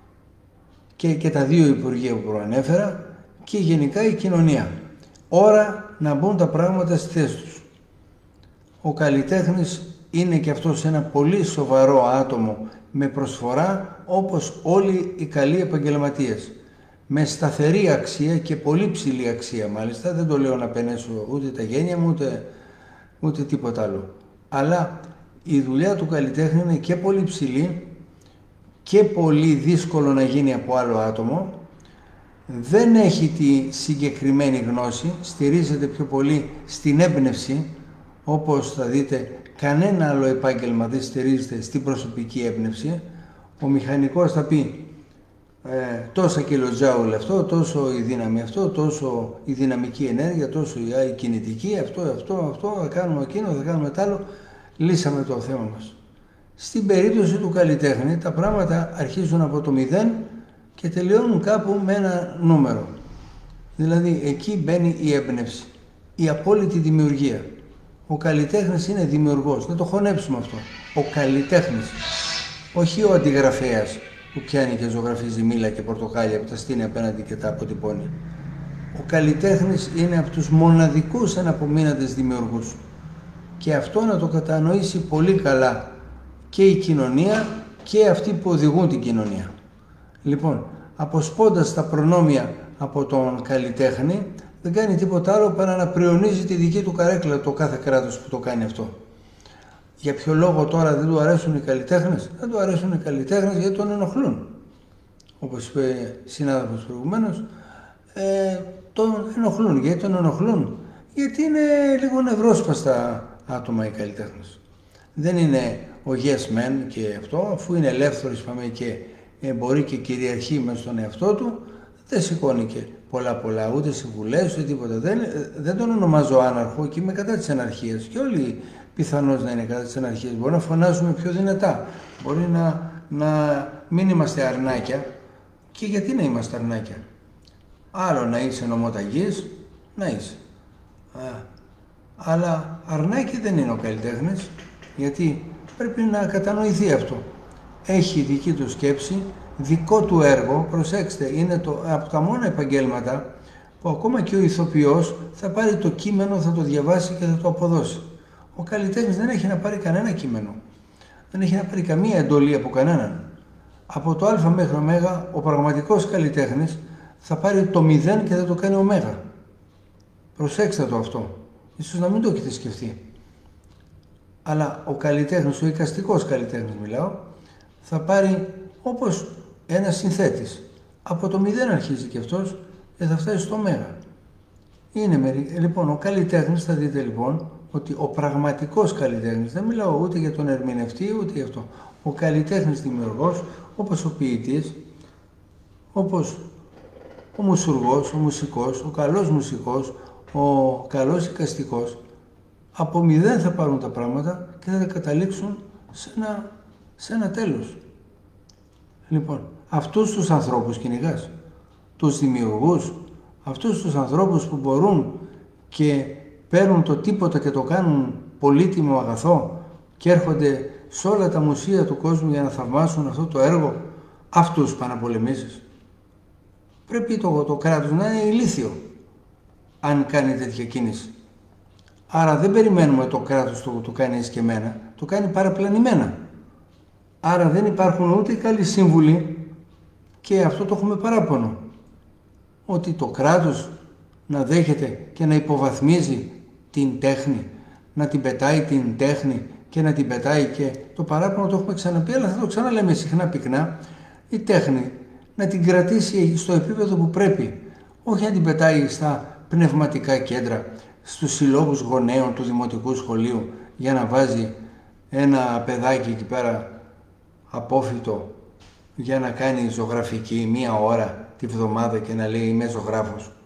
και, και τα δύο Υπουργεία που προανέφερα και γενικά η κοινωνία. Ώρα να μπουν τα πράγματα στη θέση τους. Ο καλλιτέχνης είναι και αυτός ένα πολύ σοβαρό άτομο με προσφορά όπως όλοι οι καλοί επαγγελματίες. Με σταθερή αξία και πολύ ψηλή αξία μάλιστα, δεν το λέω να πενέσω ούτε τα γένια μου ούτε, ούτε τίποτα άλλο. Αλλά η δουλειά του καλλιτέχνη είναι και πολύ ψηλή και πολύ δύσκολο να γίνει από άλλο άτομο. Δεν έχει τη συγκεκριμένη γνώση, στηρίζεται πιο πολύ στην έμπνευση, όπως θα δείτε κανένα άλλο επάγγελμα δεν στηρίζεται στην προσωπική έμπνευση. Ο μηχανικός θα πει ε, τόσα κιλοτζάουλ αυτό, τόσο η δύναμη αυτό, τόσο η δυναμική ενέργεια, τόσο η κινητική, αυτό, αυτό, αυτό, θα κάνουμε εκείνο, θα κάνουμε τ' άλλο, λύσαμε το θέμα μας. Στην περίπτωση του καλλιτέχνη τα πράγματα αρχίζουν από το μηδέν και τελειώνουν κάπου με ένα νούμερο. Δηλαδή εκεί μπαίνει η έμπνευση, η απόλυτη δημιουργία. Ο καλλιτέχνης είναι δημιουργός, να το χωνέψουμε αυτό. Ο καλλιτέχνης, όχι ο αντιγραφέας που πιάνει και ζωγραφίζει μήλα και πορτοκάλια που τα στείνει απέναντι και τα αποτυπώνει. Ο καλλιτέχνης είναι από τους μοναδικούς εναπομείναντες δημιουργούς. Και αυτό να το κατανοήσει πολύ καλά και η κοινωνία και αυτοί που οδηγούν την κοινωνία. Λοιπόν, αποσπώντας τα προνόμια από τον καλλιτέχνη, δεν κάνει τίποτα άλλο παρά να πριονίζει τη δική του καρέκλα το κάθε κράτος που το κάνει αυτό. Για ποιο λόγο τώρα δεν του αρέσουν οι καλλιτέχνες? Δεν του αρέσουν οι καλλιτέχνες γιατί τον ενοχλούν. Όπως είπε συνάδελφος προηγουμένως, ε, τον ενοχλούν. Γιατί τον ενοχλούν? Γιατί είναι λίγο νευρόσπαστα άτομα οι καλλιτέχνες. Δεν είναι ο yes man και αυτό, αφού είναι ελεύθερος πάμε και ε, μπορεί και κυριαρχεί μέσα στον εαυτό του, δεν σηκώνει και πολλά πολλά, ούτε συμβουλές, ούτε τίποτα. Δεν, δεν τον ονομάζω άναρχο και είμαι κατά της αναρχίας. Και όλοι πιθανώς να είναι κατά της αναρχίας. Μπορεί να φωνάζουμε πιο δυνατά. Μπορεί να, να μην είμαστε αρνάκια. Και γιατί να είμαστε αρνάκια? Άλλο να είσαι νομοταγής, να είσαι. Α, αλλά αρνάκι δεν είναι ο καλλιτέχνης, γιατί πρέπει να κατανοηθεί αυτό. Έχει δική του σκέψη, δικό του έργο, προσέξτε, είναι το, από τα μόνα επαγγέλματα που ακόμα και ο ηθοποιός θα πάρει το κείμενο, θα το διαβάσει και θα το αποδώσει. Ο καλλιτέχνης δεν έχει να πάρει κανένα κείμενο. Δεν έχει να πάρει καμία εντολή από κανέναν. Από το α μέχρι ω, ο πραγματικός καλλιτέχνης θα πάρει το μηδέν και θα το κάνει ω. Προσέξτε το αυτό. Ίσως να μην το έχετε σκεφτεί. Αλλά ο καλλιτέχνης, ο εικαστικός καλλιτέχνης μιλάω, θα πάρει όπως ένας συνθέτης. Από το μηδέν αρχίζει και αυτός και θα φτάσει στο μέγα. Είναι, λοιπόν, ο καλλιτέχνης, θα δείτε λοιπόν, ότι ο πραγματικός καλλιτέχνης, δεν μιλάω ούτε για τον ερμηνευτή, ούτε για αυτό. Ο καλλιτέχνης δημιουργός, όπως ο ποιητής, όπως ο μουσουργός, ο μουσικός, ο καλός μουσικός, ο καλός εικαστικός, από μηδέν θα πάρουν τα πράγματα και θα τα καταλήξουν σε ένα, σε ένα τέλος. Λοιπόν, αυτούς τους ανθρώπους κυνηγάς, τους δημιουργούς, αυτούς τους ανθρώπους που μπορούν και παίρνουν το τίποτα και το κάνουν πολύτιμο αγαθό και έρχονται σε όλα τα μουσεία του κόσμου για να θαυμάσουν αυτό το έργο, αυτούς παναπολεμήσεις. Πρέπει το, το κράτος να είναι ηλίθιο αν κάνει τέτοια κίνηση. Άρα δεν περιμένουμε το κράτος το, το κάνει εσκεμμένα, το κάνει παραπλανημένα. Άρα δεν υπάρχουν ούτε καλοί σύμβουλοι και αυτό το έχουμε παράπονο. Ότι το κράτος να δέχεται και να υποβαθμίζει την τέχνη, να την πετάει την τέχνη και να την πετάει και το παράπονο το έχουμε ξαναπεί, αλλά θα το ξαναλέμε συχνά πυκνά, η τέχνη να την κρατήσει στο επίπεδο που πρέπει, όχι να την πετάει στα πνευματικά κέντρα, στους συλλόγους γονέων του Δημοτικού Σχολείου για να βάζει ένα παιδάκι εκεί πέρα απόφυτο για να κάνει ζωγραφική μία ώρα τη βδομάδα και να λέει είμαι ζωγράφος.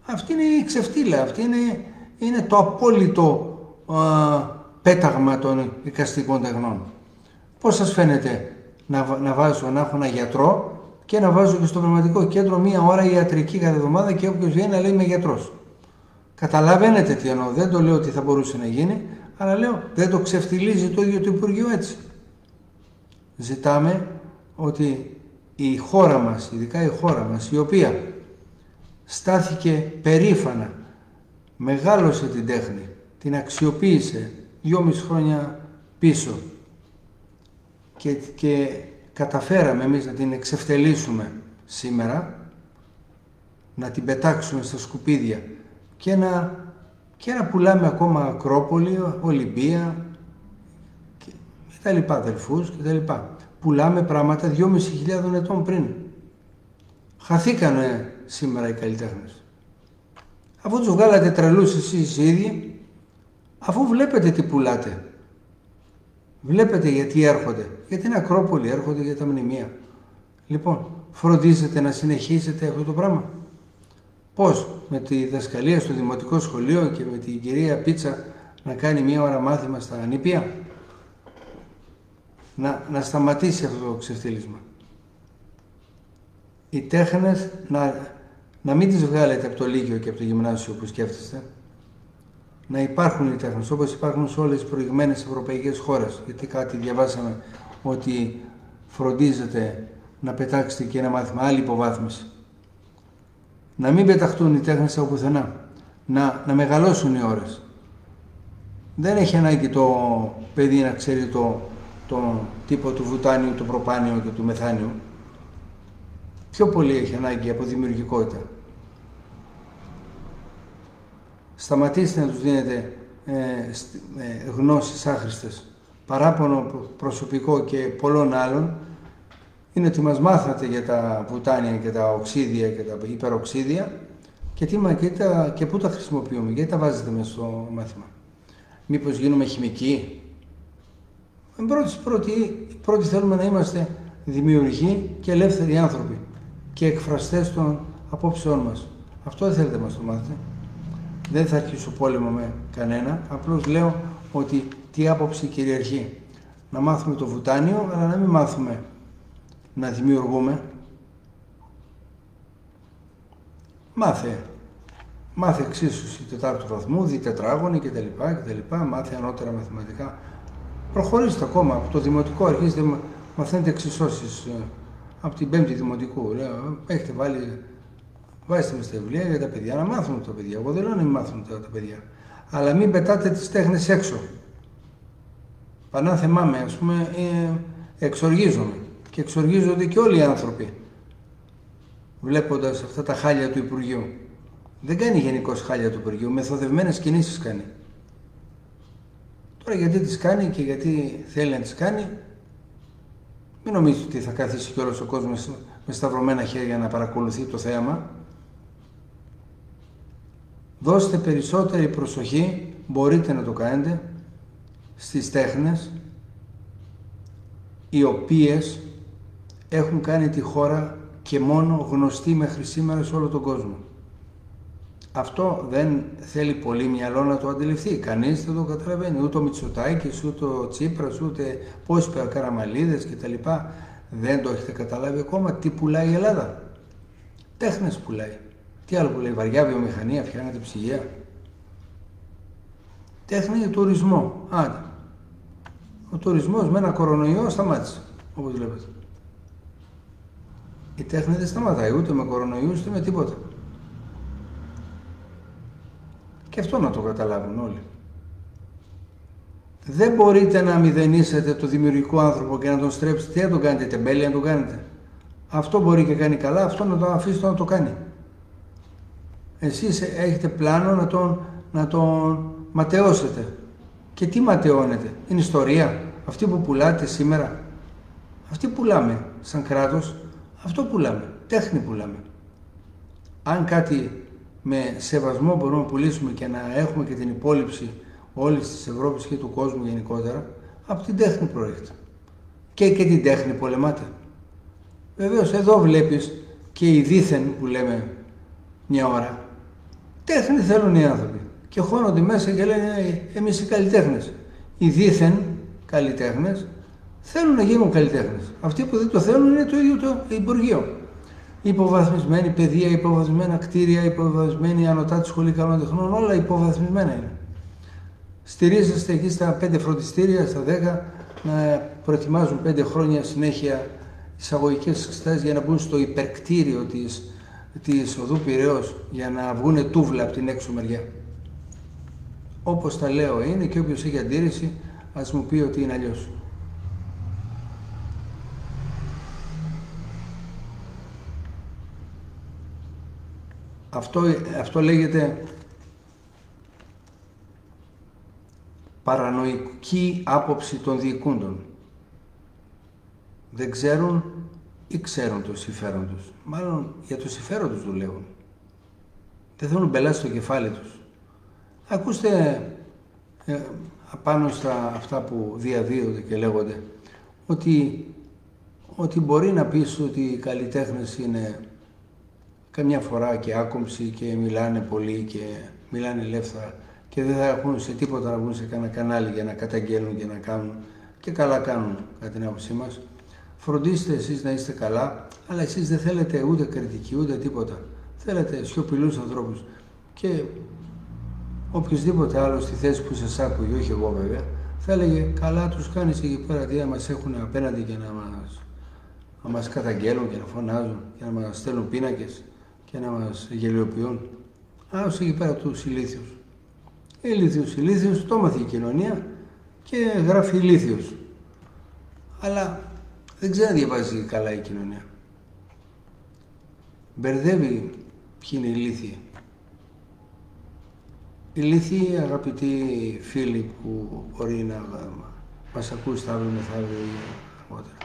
Αυτή είναι η ξεφτύλα, αυτή είναι, είναι το απόλυτο α, πέταγμα των εικαστικών τεχνών. Πώς σας φαίνεται να, να βάζω, να έχω ένα γιατρό και να βάζω και στο πνευματικό κέντρο μία ώρα ιατρική κάθε εβδομάδα και όποιος βγαίνει να λέει είμαι γιατρός. Καταλαβαίνετε τι εννοώ, δεν το λέω ότι θα μπορούσε να γίνει, αλλά λέω δεν το ξεφτιλίζει το ίδιο το Υπουργείο έτσι. Ζητάμε ότι η χώρα μας, ειδικά η χώρα μας, η οποία στάθηκε περήφανα, μεγάλωσε την τέχνη, την αξιοποίησε δυόμιση χρόνια πίσω και, και καταφέραμε εμείς να την εξευτελίσουμε σήμερα, να την πετάξουμε στα σκουπίδια και να, και να πουλάμε ακόμα Ακρόπολη, Ολυμπία και, και τα λοιπά, αδελφούς και τα λοιπά. Πουλάμε πράγματα δυόμισι χιλιάδων ετών πριν. Χαθήκανε σήμερα οι καλλιτέχνες. Αφού τους βγάλατε τρελούς εσείς οι ίδιοι, αφού βλέπετε τι πουλάτε, βλέπετε γιατί έρχονται, για την Ακρόπολη έρχονται, για τα μνημεία. Λοιπόν, φροντίζετε να συνεχίσετε αυτό το πράγμα. Πώς, με τη διδασκαλία στο δημοτικό σχολείο και με την κυρία Πίτσα να κάνει μία ώρα μάθημα στα νηπία. Να, να σταματήσει αυτό το ξεφτύλισμα. Οι τέχνες να, να μην τις βγάλετε από το Λύκειο και από το Γυμνάσιο που σκέφτεστε. Να υπάρχουν οι τέχνες όπως υπάρχουν σε όλες τις προηγμένες ευρωπαϊκές χώρες. Γιατί κάτι διαβάσαμε ότι φροντίζετε να πετάξετε και ένα μάθημα, άλλη υποβάθμιση. Να μην πεταχτούν οι τέχνες από πουθενά. Να, να μεγαλώσουν οι ώρες. Δεν έχει ανάγκη το παιδί να ξέρει το, το τύπο του βουτάνιου, του προπάνιου και του μεθάνιου. Πιο πολύ έχει ανάγκη από δημιουργικότητα. Σταματήστε να τους δίνετε ε, ε, γνώσεις άχρηστες. Παράπονο προσωπικό και πολλών άλλων είναι ότι μας μάθατε για τα βουτάνια και τα οξύδια και τα υπεροξύδια και, τι, και, τα, και πού τα χρησιμοποιούμε, γιατί τα βάζετε μέσα στο μάθημα. Μήπως γίνουμε χημικοί. Πρώτη, πρώτη, πρώτη θέλουμε να είμαστε δημιουργοί και ελεύθεροι άνθρωποι και εκφραστές των απόψεών μας. Αυτό δεν θέλετε να μας το μάθετε. Δεν θα αρχίσω πόλεμο με κανένα, απλώς λέω ότι τι άποψη κυριαρχεί. Να μάθουμε το βουτάνιο, αλλά να μην μάθουμε να δημιουργούμε. Μάθε. Μάθε εξίσωση τετάρτου βαθμού, δι τετράγωνη κτλ. κτλ. Μάθε ανώτερα μαθηματικά. Προχωρήστε ακόμα από το δημοτικό, αρχίζετε να μαθαίνετε εξισώσεις από την πέμπτη δημοτικού. Λέω, έχετε βάλει, βάζετε με στα βιβλία για τα παιδιά, να μάθουν τα παιδιά. Εγώ δεν λέω να μην μάθουν τα, τα παιδιά. Αλλά μην πετάτε τις τέχνες έξω. Πανάθεμά με, ας πούμε, ε, εξοργίζομαι. Και εξοργίζονται και όλοι οι άνθρωποι, βλέποντας αυτά τα χάλια του Υπουργείου. Δεν κάνει γενικώς χάλια του Υπουργείου, μεθοδευμένες κινήσεις κάνει. Τώρα γιατί τις κάνει και γιατί θέλει να τις κάνει, μην νομίζετε ότι θα καθίσει και όλος ο κόσμος με σταυρωμένα χέρια να παρακολουθεί το θέαμα. Δώστε περισσότερη προσοχή, μπορείτε να το κάνετε, στις τέχνες, οι οποίες έχουν κάνει τη χώρα και μόνο γνωστή μέχρι σήμερα σε όλο τον κόσμο. Αυτό δεν θέλει πολύ μυαλό να το αντιληφθεί. Κανείς δεν το καταλαβαίνει. Ούτε ο Μητσοτάκης, ούτε ο Τσίπρας, ούτε πώς είπε ο Καραμαλίδες κτλ. Δεν το έχετε καταλάβει ακόμα τι πουλάει η Ελλάδα. Τέχνες πουλάει. Τι άλλο πουλάει, βαριά βιομηχανία, φτιάχνεται ψυγεία. Τέχνη για τουρισμό. Άντε. Ο τουρισμός με ένα κορονοϊό σταμάτησε, όπως βλέπετε. Η τέχνη δεν σταματάει ούτε με κορονοϊούς ούτε με τίποτα. Και αυτό να το καταλάβουν όλοι. Δεν μπορείτε να μηδενίσετε το δημιουργικό άνθρωπο και να τον στρέψετε. Τι να τον κάνετε, τεμπέλη να τον κάνετε. Αυτό μπορεί και κάνει καλά, αυτό να τον αφήσετε να το κάνει. Εσείς έχετε πλάνο να τον, να τον ματαιώσετε. Και τι ματαιώνετε, είναι ιστορία. Αυτή που πουλάτε σήμερα, αυτή πουλάμε σαν κράτος, αυτό πουλάμε, τέχνη πουλάμε. Αν κάτι με σεβασμό μπορούμε να πουλήσουμε και να έχουμε και την υπόλοιψη όλης της Ευρώπης και του κόσμου γενικότερα, από την τέχνη προέρχεται. Και και την τέχνη πολεμάτε. Βεβαίως εδώ βλέπεις και η δίθεν που λέμε μια ώρα. Τέχνη θέλουν οι άνθρωποι. Και χώνονται μέσα και λένε εμείς οι καλλιτέχνες. Οι δίθεν καλλιτέχνες θέλουν να γίνουν καλλιτέχνες. Αυτοί που δεν το θέλουν είναι το ίδιο το Υπουργείο. Υποβαθμισμένη παιδεία, υποβαθμισμένα κτίρια, υποβαθμισμένη ανωτάτη σχολή καλών τεχνών, όλα υποβαθμισμένα είναι. Στηρίζεστε εκεί στα πέντε φροντιστήρια, στα δέκα, να προετοιμάζουν πέντε χρόνια συνέχεια εισαγωγικές εξετάσεις για να μπουν στο υπερκτήριο της, της οδού Πειραιώς, για να βγούνε τούβλα από την έξω μεριά. Όπως τα λέω είναι, και όποιος έχει αντίρρηση ας μου πει ότι είναι αλλιώς. Αυτό, αυτό λέγεται παρανοϊκή άποψη των διοικούντων. Δεν ξέρουν ή ξέρουν το συμφέρον τους. Μάλλον για το συμφέρον τους δουλεύουν. Δεν θέλουν μπελάσει στο κεφάλι τους. Ακούστε ε, απάνω στα αυτά που διαδίδονται και λέγονται ότι, ότι μπορεί να πεις ότι οι καλλιτέχνες είναι καμιά φορά και άκομψοι και μιλάνε πολύ και μιλάνε ελεύθερα και δεν θα έχουν σε τίποτα να βγουν σε κανένα κανάλι για να καταγγέλνουν και να κάνουν, και καλά κάνουν κατά την άποψή μας. Φροντίστε εσείς να είστε καλά, αλλά εσείς δεν θέλετε ούτε κριτική ούτε τίποτα. Θέλετε σιωπηλούς ανθρώπους. Και οποιοσδήποτε άλλο στη θέση που σας άκουγε, όχι εγώ βέβαια, θα έλεγε καλά τους κάνεις εκεί πέρα, τι να μας έχουν απέναντι και να μας, να μας καταγγέλνουν και να φωνάζουν και να μας στέλνουν πίνακες και να μας γελιοποιούν. Άσου εκεί πέρα τους ηλίθιους. Ηλίθιους, ηλίθιους, το μάθει η κοινωνία και γράφει ηλίθιους. Αλλά δεν ξέρει να διαβάζει καλά η κοινωνία. Μπερδεύει ποιοι είναι οι ηλίθιοι. Οι ηλίθιοι, αγαπητοί φίλοι που μπορεί να μας ακούσετε αύριο μεθαύριο ή αργότερα.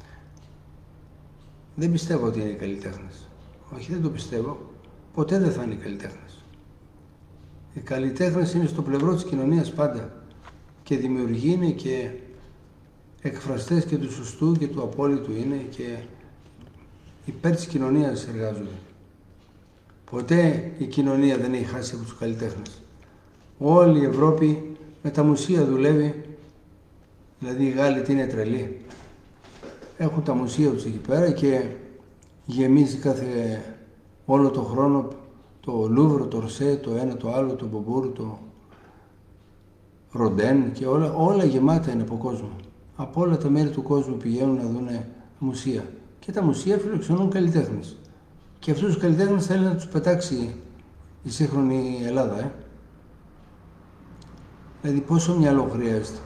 Δεν πιστεύω ότι είναι οι καλλιτέχνες. Όχι, δεν το πιστεύω. Ποτέ δεν θα είναι οι καλλιτέχνες. Οι καλλιτέχνες είναι στο πλευρό της κοινωνίας πάντα. Και δημιουργοί είναι και εκφραστές και του σωστού και του απόλυτου είναι και υπέρ της κοινωνίας εργάζονται. Ποτέ η κοινωνία δεν έχει χάσει από τους καλλιτέχνες. Όλη η Ευρώπη με τα μουσεία δουλεύει, δηλαδή οι Γάλλοι τι είναι τρελοί. Έχουν τα μουσεία τους εκεί πέρα και γεμίζει κάθε όλο το χρόνο το Λούβρο, το Ορσέ, το ένα, το άλλο, το Μπομπούρ, το Ροντέν και όλα, όλα γεμάτα είναι από κόσμο. Από όλα τα μέρη του κόσμου πηγαίνουν να δουν μουσεία. Και τα μουσεία φιλοξενούν καλλιτέχνες. Και αυτούς τους καλλιτέχνες θέλει να τους πετάξει η σύγχρονη Ελλάδα. Ε. Δηλαδή πόσο μυαλό χρειάζεται.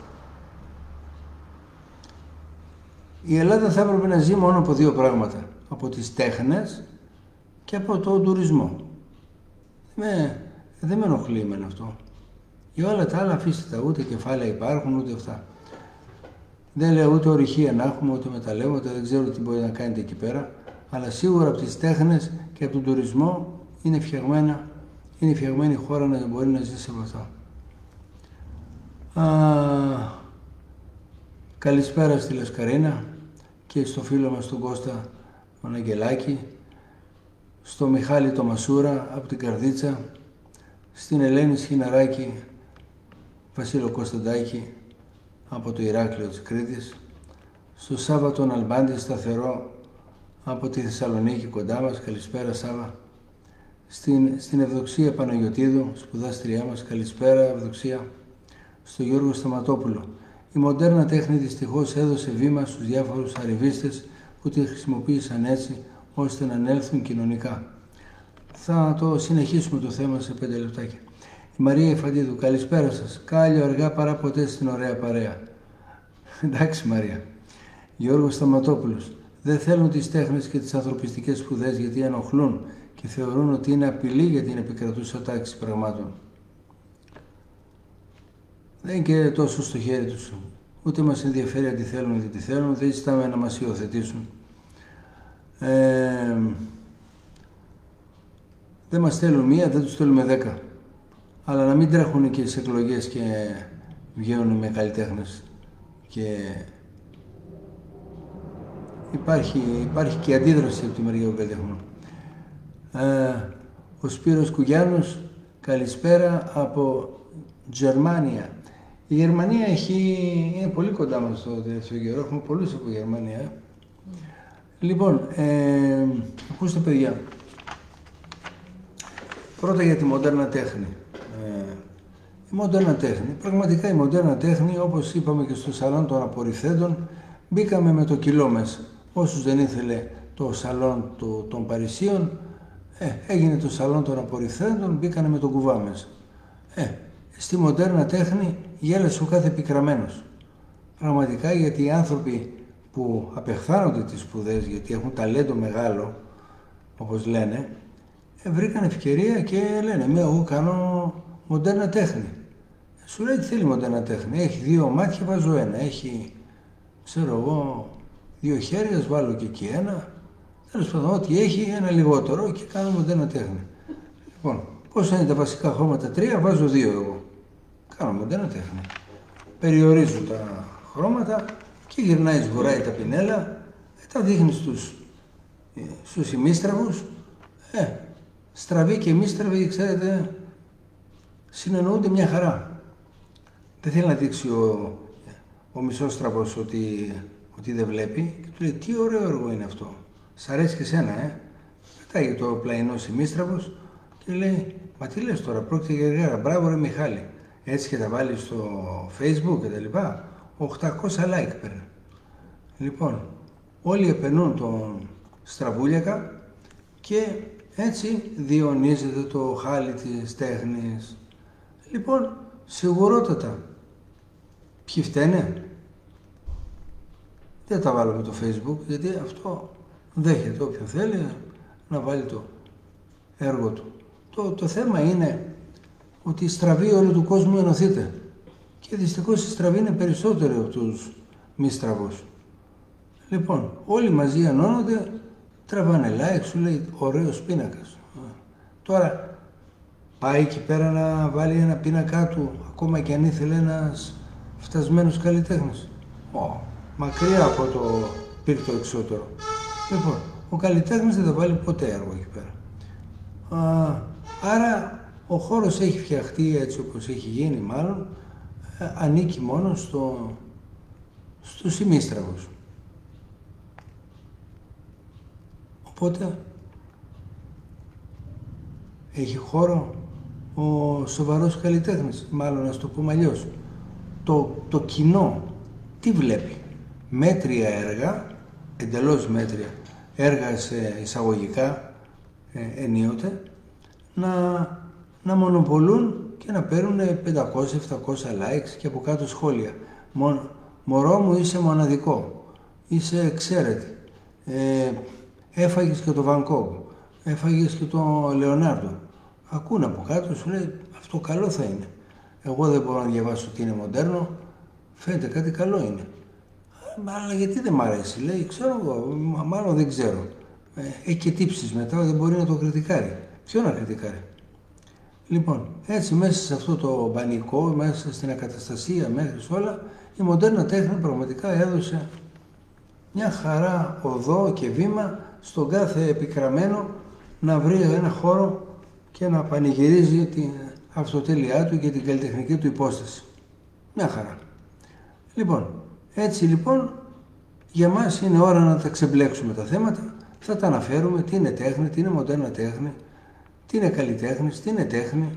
Η Ελλάδα θα έπρεπε να ζει μόνο από δύο πράγματα. Από τις τέχνες και από τον τουρισμό. Με, δεν με ενοχλεί εμένα αυτό. Για όλα τα άλλα αφήστε τα, ούτε κεφάλαια υπάρχουν, ούτε αυτά. Δεν λέω ούτε ορυχεία να έχουμε, ούτε μεταλλεύματα, δεν ξέρω τι μπορεί να κάνετε εκεί πέρα. Αλλά σίγουρα από τις τέχνες και από τον τουρισμό είναι φτιαγμένα, είναι φτιαγμένη η χώρα να μπορεί να ζήσει από αυτά. Α, καλησπέρα στη Λασκαρίνα και στο φίλο μας τον Κώστα τον Αγγελάκη, στο Μιχάλη το Μασούρα από την Καρδίτσα, στην Ελένη Σχοιναράκη, Βασίλο Κωνσταντάκη από το Ηράκλειο της Κρήτης, στο Σάββα τον Αλμπάντη σταθερό από τη Θεσσαλονίκη κοντά μας, καλησπέρα Σάββα, στην, στην Ευδοξία Παναγιωτίδου, σπουδάστριά μας, καλησπέρα Ευδοξία, στο Γιώργο Σταματόπουλο. Η μοντέρνα τέχνη δυστυχώς έδωσε βήμα στους διάφορους αριβίστες που τη χρησιμοποίησαν έτσι ώστε να ανέλθουν κοινωνικά. Θα το συνεχίσουμε το θέμα σε πέντε λεπτάκια. Η Μαρία Ιφαντίδου, καλησπέρα σας. Κάλλιο αργά παρά ποτέ στην ωραία παρέα. Εντάξει Μαρία. Γιώργος Σταματόπουλος, δεν θέλουν τις τέχνες και τις ανθρωπιστικές σπουδές γιατί ενοχλούν και θεωρούν ότι είναι απειλή για την επικρατούσα τάξη πραγμάτων. Δεν είναι και τόσο στο χέρι τους. Ούτε μας ενδιαφέρει αν τι θέλουν ή τι θέλουν, δεν ζητάμε να μας υιοθετήσουν. Ε, δεν μας στέλνουν μία, δεν τους στέλνουμε δέκα. Αλλά να μην τρέχουν και στις εκλογές και βγαίνουν με καλλιτέχνες. Και υπάρχει, υπάρχει και αντίδραση από τη μεριά των καλλιτέχνων. Ε, ο Σπύρος Κουγιάννος Καλησπέρα από Γερμανία. Η Γερμανία έχει, είναι πολύ κοντά μας στο τελευταίο καιρό, έχουμε πολλούς από Γερμανία. Mm. Λοιπόν, ε, ακούστε παιδιά, πρώτα για τη μοντέρνα τέχνη. Ε, η μοντέρνα τέχνη, πραγματικά η μοντέρνα τέχνη, όπως είπαμε και στο σαλόν των απορριθέντων, μπήκαμε με το κιλό μέσα. Όσους δεν ήθελε το σαλόν το, των Παρισίων, ε, έγινε το σαλόν των απορριθέντων, μπήκανε με τον κουβά μέσα. Ε, στη μοντέρνα τέχνη γέλασε ο κάθε επικραμένος. Πραγματικά, γιατί οι άνθρωποι που απεχθάνονται τις σπουδές, γιατί έχουν ταλέντο μεγάλο, όπως λένε, ε, βρήκαν ευκαιρία και λένε, με εγώ κάνω μοντέρνα τέχνη. Σου λέει τι θέλει μοντέρνα τέχνη. Έχει δύο μάτια, βάζω ένα. Έχει, ξέρω εγώ, δύο χέρια, βάλω και εκεί ένα. Τέλος πάντων, ό,τι έχει, ένα λιγότερο και κάνω μοντέρνα τέχνη. Λοιπόν, πώς είναι τα βασικά χρώματα, τρία, βάζω δύο εγώ. Κάνω μοντέρνα τέχνη. Περιορίζω τα χρώματα και γυρνάει, σγουράει τα πινέλα, τα δείχνει στους, στους ημίστραβους. Ε, στραβή και ημίστραβη, ξέρετε, συνεννοούνται μια χαρά. Δεν θέλει να δείξει ο, ο μισόστραβος ότι, ότι δεν βλέπει και του λέει τι ωραίο έργο είναι αυτό. Σ' αρέσει και εσένα, ε. Πετάει το πλαϊνός ημίστραβος και λέει, μα τι λες τώρα, πρόκειται για γέρα, μπράβο ρε Μιχάλη. Έτσι και τα βάλει στο Facebook και τα λοιπά, οκτακόσια like παίρνει. Λοιπόν, όλοι επενούν τον Στραβούλιακα και έτσι διονύζεται το χάλι της τέχνης. Λοιπόν, σιγουρότατα, ποιοι φταίνε. Δεν τα βάλω με το Facebook, γιατί αυτό δέχεται όποιον θέλει να βάλει το έργο του. Το, το θέμα είναι ότι η στραβή όλου του κόσμου ενωθείται. Και δυστυχώς η στραβή είναι περισσότερη από τους μη στραβούς. Λοιπόν, όλοι μαζί ενώνονται, τραβάνε like, σου λέει ωραίος πίνακας. Τώρα, πάει εκεί πέρα να βάλει ένα πίνακά του, ακόμα και αν ήθελε ένας φτασμένος καλλιτέχνης. Oh, μακριά από το πύρτο εξώτερο. Λοιπόν, ο καλλιτέχνης δεν θα βάλει ποτέ έργο εκεί πέρα. Α, άρα, ο χώρος έχει φτιαχτεί έτσι όπως έχει γίνει μάλλον, ε, ανήκει μόνο στο, στους ημίστραβους. Οπότε, έχει χώρο ο σοβαρός καλλιτέχνης, μάλλον να το πούμε αλλιώς. Το, το κοινό τι βλέπει, μέτρια έργα, εντελώς μέτρια έργα σε εισαγωγικά ε, ενίοτε, να, να μονοπολούν και να παίρνουν πεντακόσια επτακόσια likes και από κάτω σχόλια. Μο, μωρό μου είσαι μοναδικό, είσαι εξαίρετη, ε, έφαγες και το Βανκόγκ, έφαγες και το Λεωνάρντο. Ακούνε από κάτω, σου λέει αυτό καλό θα είναι. Εγώ δεν μπορώ να διαβάσω τι είναι μοντέρνο, φαίνεται κάτι καλό είναι. Αλλά γιατί δεν μ' αρέσει, λέει, ξέρω εγώ, μάλλον δεν ξέρω. Ε, έχει και τύψεις μετά, δεν μπορεί να το κριτικάρει. Ποιο να κριτικάρει. Λοιπόν, έτσι μέσα σε αυτό το πανικό, μέσα στην ακαταστασία μέχρι όλα, η μοντέρνα τέχνη πραγματικά έδωσε μια χαρά οδό και βήμα στον κάθε επικραμένο να βρει ένα χώρο και να πανηγυρίζει την αυτοτέλειά του και την καλλιτεχνική του υπόσταση. Μια χαρά. Λοιπόν, έτσι λοιπόν, για μας είναι ώρα να τα ξεμπλέξουμε τα θέματα, θα τα αναφέρουμε, τι είναι τέχνη, τι είναι μοντέρνα τέχνη, τι είναι καλλιτέχνης, τι είναι τέχνη.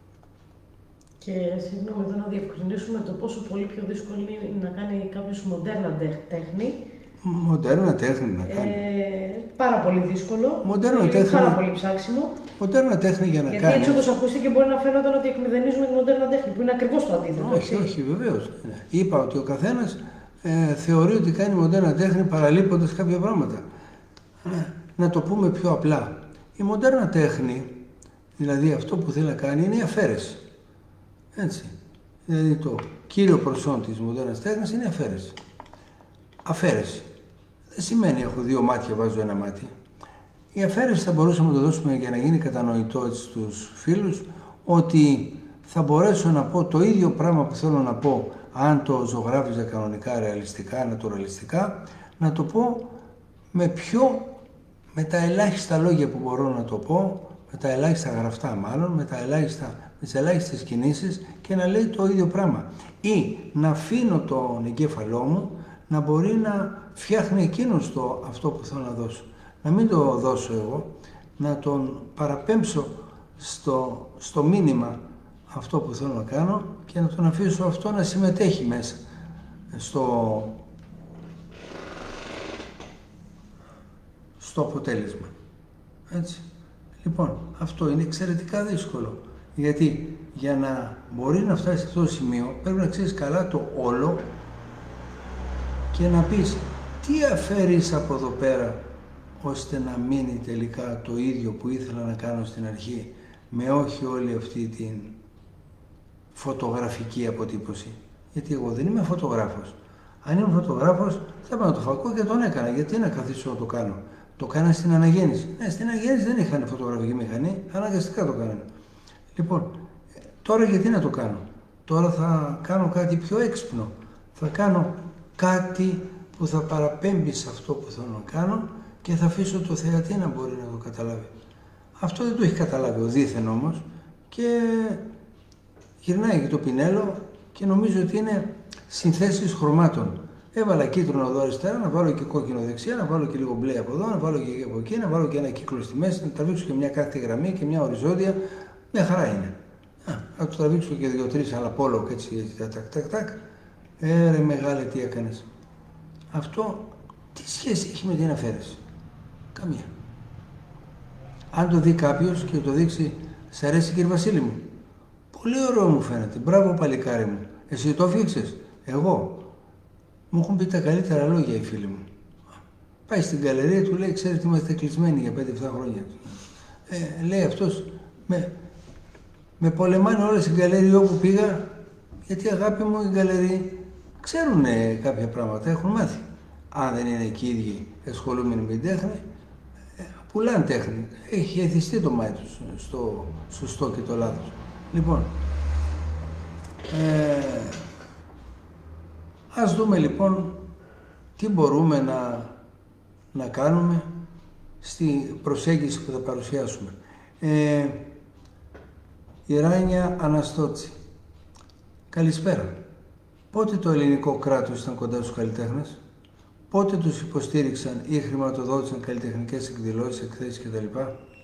Και συγγνώμη εδώ να διευκρινίσουμε το πόσο πολύ πιο δύσκολο είναι να κάνει κάποιος μοντέρνα τέχνη. Μοντέρνα τέχνη να κάνει. Ε, πάρα πολύ δύσκολο. Μοντέρνα τέχνη. Πάρα πολύ ψάξιμο. Μοντέρνα τέχνη για να Γιατί κάνει. Γιατί έτσι όπως ακούστηκε μπορεί να φαίνονταν ότι εκμηδενίζουμε τη μοντέρνα τέχνη, που είναι ακριβώς το αντίθετο. Όχι, όχι, βεβαίως. Είπα ότι ο καθένας ε, θεωρεί ότι κάνει μοντέρνα τέχνη παραλείποντας κάποια πράγματα. Ε, να το πούμε πιο απλά. Η μοντέρνα τέχνη, δηλαδή αυτό που θέλει να κάνει, είναι η αφαίρεση. Έτσι. Δηλαδή το κύριο προσόν της μοντέρνας τέχνης είναι η αφαίρεση. Αφαίρεση. Δεν σημαίνει έχω δύο μάτια, βάζω ένα μάτι. Η αφαίρεση θα μπορούσαμε να το δώσουμε για να γίνει κατανοητό στους φίλους ότι θα μπορέσω να πω το ίδιο πράγμα που θέλω να πω αν το ζωγράφιζα κανονικά, ρεαλιστικά, νατουραλιστικά, να το πω με πιο, με τα ελάχιστα λόγια που μπορώ να το πω, με τα ελάχιστα γραφτά μάλλον, με, τα ελάχιστα, με τις ελάχιστες κινήσεις και να λέει το ίδιο πράγμα. Ή να αφήνω τον εγκέφαλό μου να μπορεί να φτιάχνει εκείνος το, αυτό που θέλω να δώσω. Να μην το δώσω εγώ, να τον παραπέμψω στο, στο μήνυμα αυτό που θέλω να κάνω και να τον αφήσω αυτό να συμμετέχει μέσα στο, στο αποτέλεσμα. Έτσι. Λοιπόν, αυτό είναι εξαιρετικά δύσκολο. Γιατί για να μπορεί να φτάσει σε αυτό το σημείο πρέπει να ξέρεις καλά το όλο και να πεις τι αφαίρεις από εδώ πέρα ώστε να μείνει τελικά το ίδιο που ήθελα να κάνω στην αρχή, με όχι όλη αυτή την φωτογραφική αποτύπωση. Γιατί εγώ δεν είμαι φωτογράφος. Αν ήμουν φωτογράφος θα πάω το φακό και τον έκανα. Γιατί να καθίσω να το κάνω. Το κάνα στην αναγέννηση. Ναι, στην αναγέννηση δεν είχαν φωτογραφική μηχανή, αναγκαστικά το κάνανε. Λοιπόν, τώρα γιατί να το κάνω. Τώρα θα κάνω κάτι πιο έξυπνο. Θα κάνω κάτι που θα παραπέμπει σε αυτό που θέλω να κάνω και θα αφήσω το θεατή να μπορεί να το καταλάβει. Αυτό δεν το έχει καταλάβει ο δίθεν όμως και γυρνάει και το πινέλο και νομίζω ότι είναι συνθέσεις χρωμάτων. Έβαλα κίτρινο εδώ αριστερά, να βάλω και κόκκινο δεξιά, να βάλω και λίγο μπλε από εδώ, να βάλω και από εκεί, να βάλω και ένα κύκλο στη μέση, να τραβήξω και μια κάθετη γραμμή και μια οριζόντια. Μια χαρά είναι. Α, να του τραβήξω και δύο-τρεις άλλα πόλο και έτσι, έτσι, τάκ, τάκ, τάκ. Ε, ρε μεγάλε, τι έκανες. Αυτό τι σχέση έχει με την αφαίρεση. Καμία. Αν το δει κάποιος και το δείξει, σ' αρέσει κύριε Βασίλη μου. Πολύ ωραίο μου φαίνεται. Μπράβο παλικάρι μου. Εσύ το φτιάξες. Εγώ. Μου έχουν πει τα καλύτερα λόγια οι φίλοι μου. Πάει στην γκαλερία, του λέει, ξέρετε, είμαστε κλεισμένοι για πέντε εφτά χρόνια. Ε, λέει αυτός, με, με πολεμάνε όλες οι γκαλερίες όπου πήγα, γιατί αγάπη μου οι γκαλερίες ξέρουν κάποια πράγματα, έχουν μάθει. Αν δεν είναι εκεί οι ίδιοι ασχολούμενοι με την τέχνη, ε, πουλάνε τέχνη. Έχει εθιστεί το μάτι τους στο σωστό και το λάθος. Λοιπόν, ε, ας δούμε λοιπόν τι μπορούμε να, να κάνουμε στη προσέγγιση που θα παρουσιάσουμε. Ε, η Ράνια Αναστότσι. Καλησπέρα. Πότε το ελληνικό κράτος ήταν κοντά στους καλλιτέχνες, πότε τους υποστήριξαν ή χρηματοδότησαν καλλιτεχνικές εκδηλώσεις, εκθέσεις κτλ.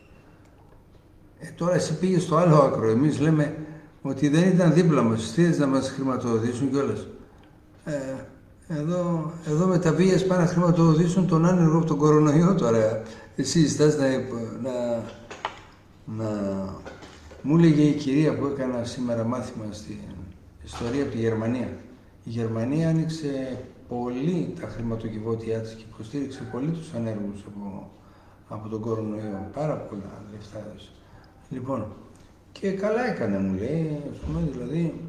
Ε, τώρα εσύ πήγες στο άλλο άκρο. Εμείς λέμε ότι δεν ήταν δίπλα μας, τι να μας χρηματοδοτήσουν κιόλας. Ε, εδώ, εδώ με τα βίας πάνε να χρηματοδοτήσουν τον άνεργο από τον κορονοϊό τώρα. Εσύ ζητάς να, να, να... Μου έλεγε η κυρία που έκανα σήμερα μάθημα στην ιστορία από τη Γερμανία. Η Γερμανία άνοιξε πολύ τα χρηματοκιβώτια της και υποστήριξε πολύ τους ανέργους από, από τον κορονοϊό. Πάρα πολλά λεφτά έδωσε. Λοιπόν, και καλά έκανε μου λέει, ας πούμε, δηλαδή,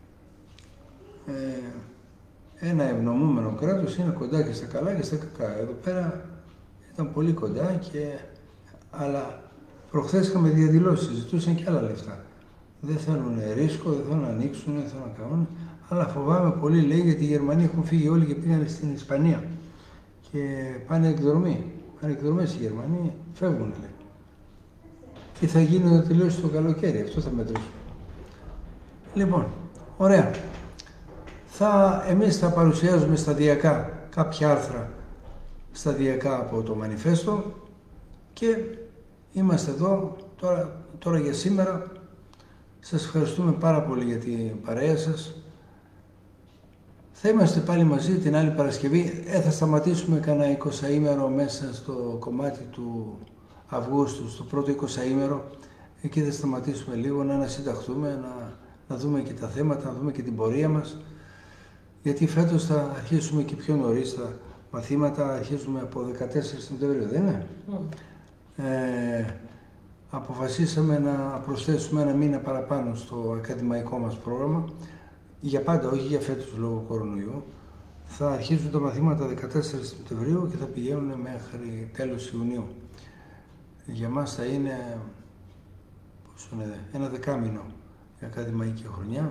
ε, ένα ευνομούμενο κράτος είναι κοντά και στα καλά και στα κακά. Εδώ πέρα ήταν πολύ κοντά και, αλλά προχθές είχαμε διαδηλώσεις, ζητούσαν και άλλα λεφτά. Δεν θέλουν ρίσκο, δεν θέλουν να ανοίξουν, δεν θέλουν να κάνουν, αλλά φοβάμαι πολύ λέει γιατί οι Γερμανοί έχουν φύγει όλοι και πήγαν στην Ισπανία και πάνε εκδρομή. Πάνε εκδρομές οι Γερμανοί, φεύγουν λέει. Τι θα γίνει όταν τελειώσει το καλοκαίρι, αυτό θα μετρήσουμε. Λοιπόν, ωραία. Θα, εμείς θα παρουσιάζουμε σταδιακά κάποια άρθρα σταδιακά από το μανιφέστο και είμαστε εδώ τώρα, τώρα για σήμερα. Σας ευχαριστούμε πάρα πολύ για την παρέα σας. Θα είμαστε πάλι μαζί την άλλη Παρασκευή. Ε, θα σταματήσουμε κανένα εικοσαήμερο μέσα στο κομμάτι του Αυγούστου, στο πρώτο εικοσαήμερο. Εκεί θα σταματήσουμε λίγο να ανασυνταχθούμε, να, να δούμε και τα θέματα, να δούμε και την πορεία μας. Γιατί φέτος θα αρχίσουμε και πιο νωρίς τα μαθήματα, αρχίζουμε από δεκατέσσερις Σεπτεμβρίου, δεν είναι? Mm. Ε, αποφασίσαμε να προσθέσουμε ένα μήνα παραπάνω στο ακαδημαϊκό μας πρόγραμμα, για πάντα, όχι για φέτος λόγω κορονοϊού. Θα αρχίσουν τα μαθήματα δεκατέσσερις Σεπτεμβρίου και θα πηγαίνουν μέχρι τέλος Ιουνίου. Για μας θα είναι, πώς είναι ένα δεκάμηνο η ακαδημαϊκή χρονιά.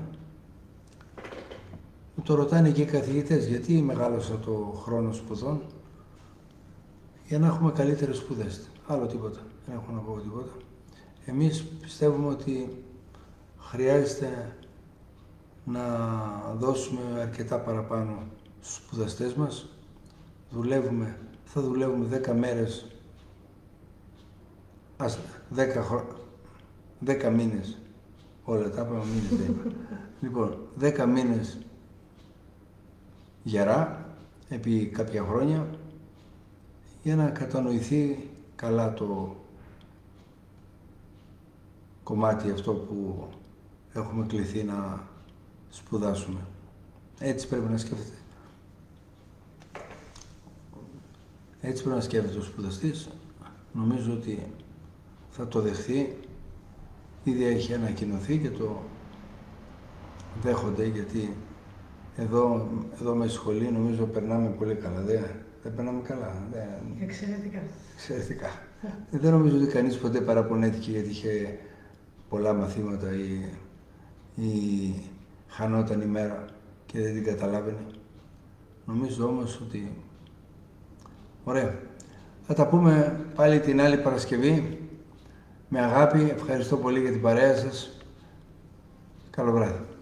Μου το ρωτάνε και οι καθηγητές, γιατί μεγάλωσα το χρόνο σπουδών, για να έχουμε καλύτερες σπουδές. Άλλο τίποτα, δεν έχω να πω τίποτα. Εμείς πιστεύουμε ότι χρειάζεται να δώσουμε αρκετά παραπάνω στους σπουδαστές μας. Δουλεύουμε, θα δουλεύουμε δέκα μέρες, ας, δέκα, χρο... δέκα μήνες, όλα τα είπαμε μήνες δεν είπα. Λοιπόν, δέκα μήνες γερά, επί κάποια χρόνια, για να κατανοηθεί καλά το κομμάτι αυτό που έχουμε κληθεί να σπουδάσουμε. Έτσι πρέπει να σκέφτεται. Έτσι πρέπει να σκέφτεται ο σπουδαστής. Νομίζω ότι θα το δεχθεί. Ήδη έχει ανακοινωθεί και το δέχονται, γιατί εδώ, εδώ με σχολή νομίζω περνάμε πολύ καλά. Δεν, δεν περνάμε καλά. Δεν... Εξαιρετικά. Εξαιρετικά. Δεν νομίζω ότι κανείς ποτέ παραπονέθηκε γιατί είχε πολλά μαθήματα ή, ή χανόταν η μέρα και δεν την καταλάβαινε. Νομίζω όμως ότι... Ωραία. Θα τα πούμε πάλι την άλλη Παρασκευή. Με αγάπη. Ευχαριστώ πολύ για την παρέα σας. Καλό βράδυ.